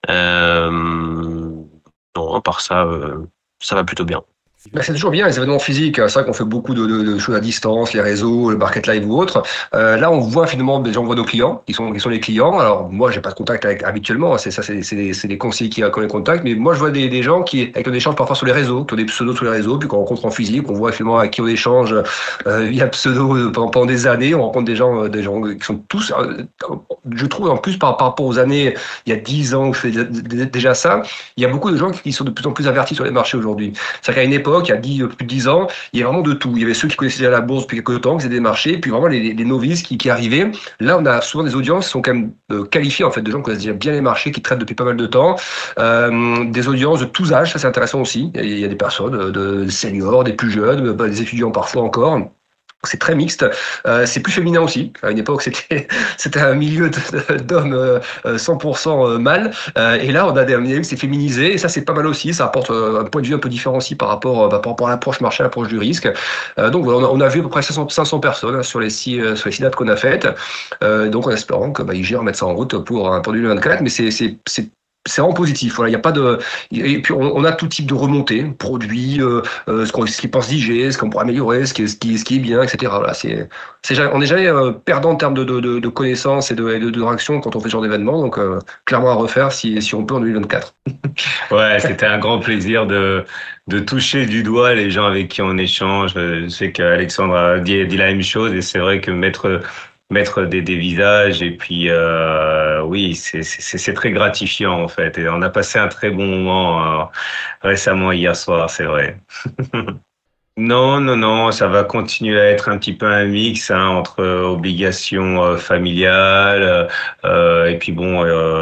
Non, à part ça, ça va plutôt bien. Ben, c'est toujours bien les événements physiques. C'est vrai qu'on fait beaucoup de choses à distance, les réseaux, le market live ou autre. Là, on voit finalement des gens, on voit nos clients, qui sont les clients. Alors moi, j'ai pas de contact avec habituellement. C'est des conseillers qui ont les contacts. Mais moi, je vois des gens avec on échange parfois sur les réseaux, qui ont des pseudos sur les réseaux, puis qu'on rencontre en physique, on voit finalement avec qui on échange via pseudo pendant des années. On rencontre des gens qui sont tous, je trouve en plus par rapport aux années, il y a 10 ans, je fais déjà ça. Il y a beaucoup de gens qui sont de plus en plus avertis sur les marchés aujourd'hui. C'est-à-dire qu'à une époque, il y a plus de 10 ans, il y avait vraiment de tout. Il y avait ceux qui connaissaient déjà la bourse depuis quelques temps, qui faisaient des marchés, puis vraiment les novices qui arrivaient. Là, on a souvent des audiences qui sont quand même qualifiées, en fait, de gens qui connaissent déjà bien les marchés, qui traitent depuis pas mal de temps. Des audiences de tous âges, ça c'est intéressant aussi. Il y a des personnes, de seniors, des plus jeunes, des étudiants parfois encore. C'est très mixte. C'est plus féminin aussi. À une époque, c'était un milieu d'hommes 100% mâles. Et là, on a c'est féminisé. Et ça, c'est pas mal aussi. Ça apporte un point de vue un peu différent aussi par rapport à l'approche marché, à l'approche du risque. Donc, voilà, on a vu à peu près 500 personnes sur les 6 dates qu'on a faites. Donc, en espérant que IG remette ça en route pour 2024. Mais c'est vraiment positif. Voilà, il y a pas de. Et puis on a tout type de remontées, produits, ce qu'ils pensent d'IG, ce qu'on pourrait améliorer, ce qui est bien, etc. Voilà, on n'est jamais perdant en termes de connaissances et de réaction quand on fait ce genre d'événement. Donc clairement à refaire si on peut en 2024. Ouais, c'était un grand plaisir de toucher du doigt les gens avec qui on échange. Je sais qu'Alexandre a dit la même chose et c'est vrai que mettre des visages et puis oui, c'est très gratifiant en fait. Et on a passé un très bon moment récemment hier soir, c'est vrai. Non, non, non, ça va continuer à être un petit peu un mix entre obligations familiales et puis bon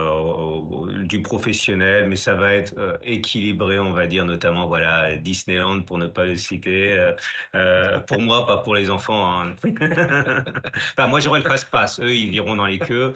du professionnel, mais ça va être équilibré, on va dire, notamment voilà Disneyland pour ne pas le citer. Pour moi, pas pour les enfants. Hein. Enfin, moi j'aurai le passe-passe, eux ils iront dans les queues.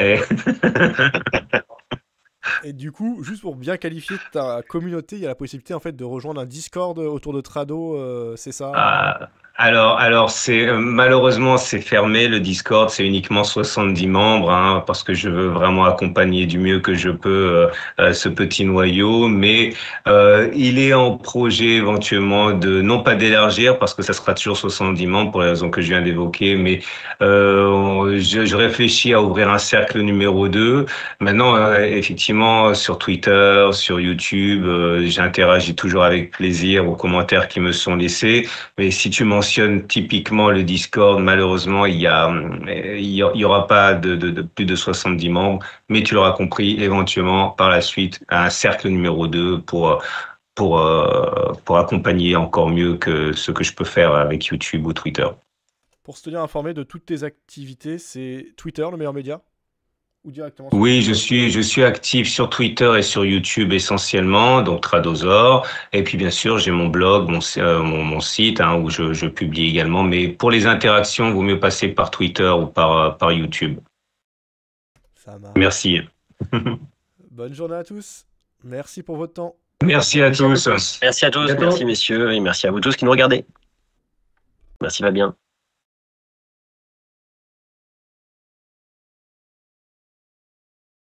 Et du coup, juste pour bien qualifier ta communauté, il y a la possibilité en fait de rejoindre un Discord autour de Trado, c'est ça? Alors malheureusement c'est fermé le Discord, c'est uniquement 70 membres hein, parce que je veux vraiment accompagner du mieux que je peux ce petit noyau, mais il est en projet éventuellement de non pas d'élargir parce que ça sera toujours 70 membres pour les raisons que je viens d'évoquer, mais je réfléchis à ouvrir un cercle numéro 2. Maintenant effectivement sur Twitter, sur YouTube, j'interagis toujours avec plaisir aux commentaires qui me sont laissés, mais si tu mentionnes typiquement le Discord, malheureusement, il y aura pas de plus de 70 membres, mais tu l'auras compris, éventuellement, par la suite, un cercle numéro 2 pour accompagner encore mieux que ce que je peux faire avec YouTube ou Twitter. Pour se tenir informé de toutes tes activités, c'est Twitter le meilleur média? Ou directement sur Oui, YouTube je suis actif sur Twitter et sur YouTube essentiellement, donc Tradosor. Et puis bien sûr, j'ai mon blog, mon site hein, où je publie également. Mais pour les interactions, il vaut mieux passer par Twitter ou par YouTube. Ça marche. Merci. Bonne journée à tous. Merci pour votre temps. Merci à tous. Merci à tous, merci messieurs, et merci à vous tous qui nous regardez. Merci Fabien.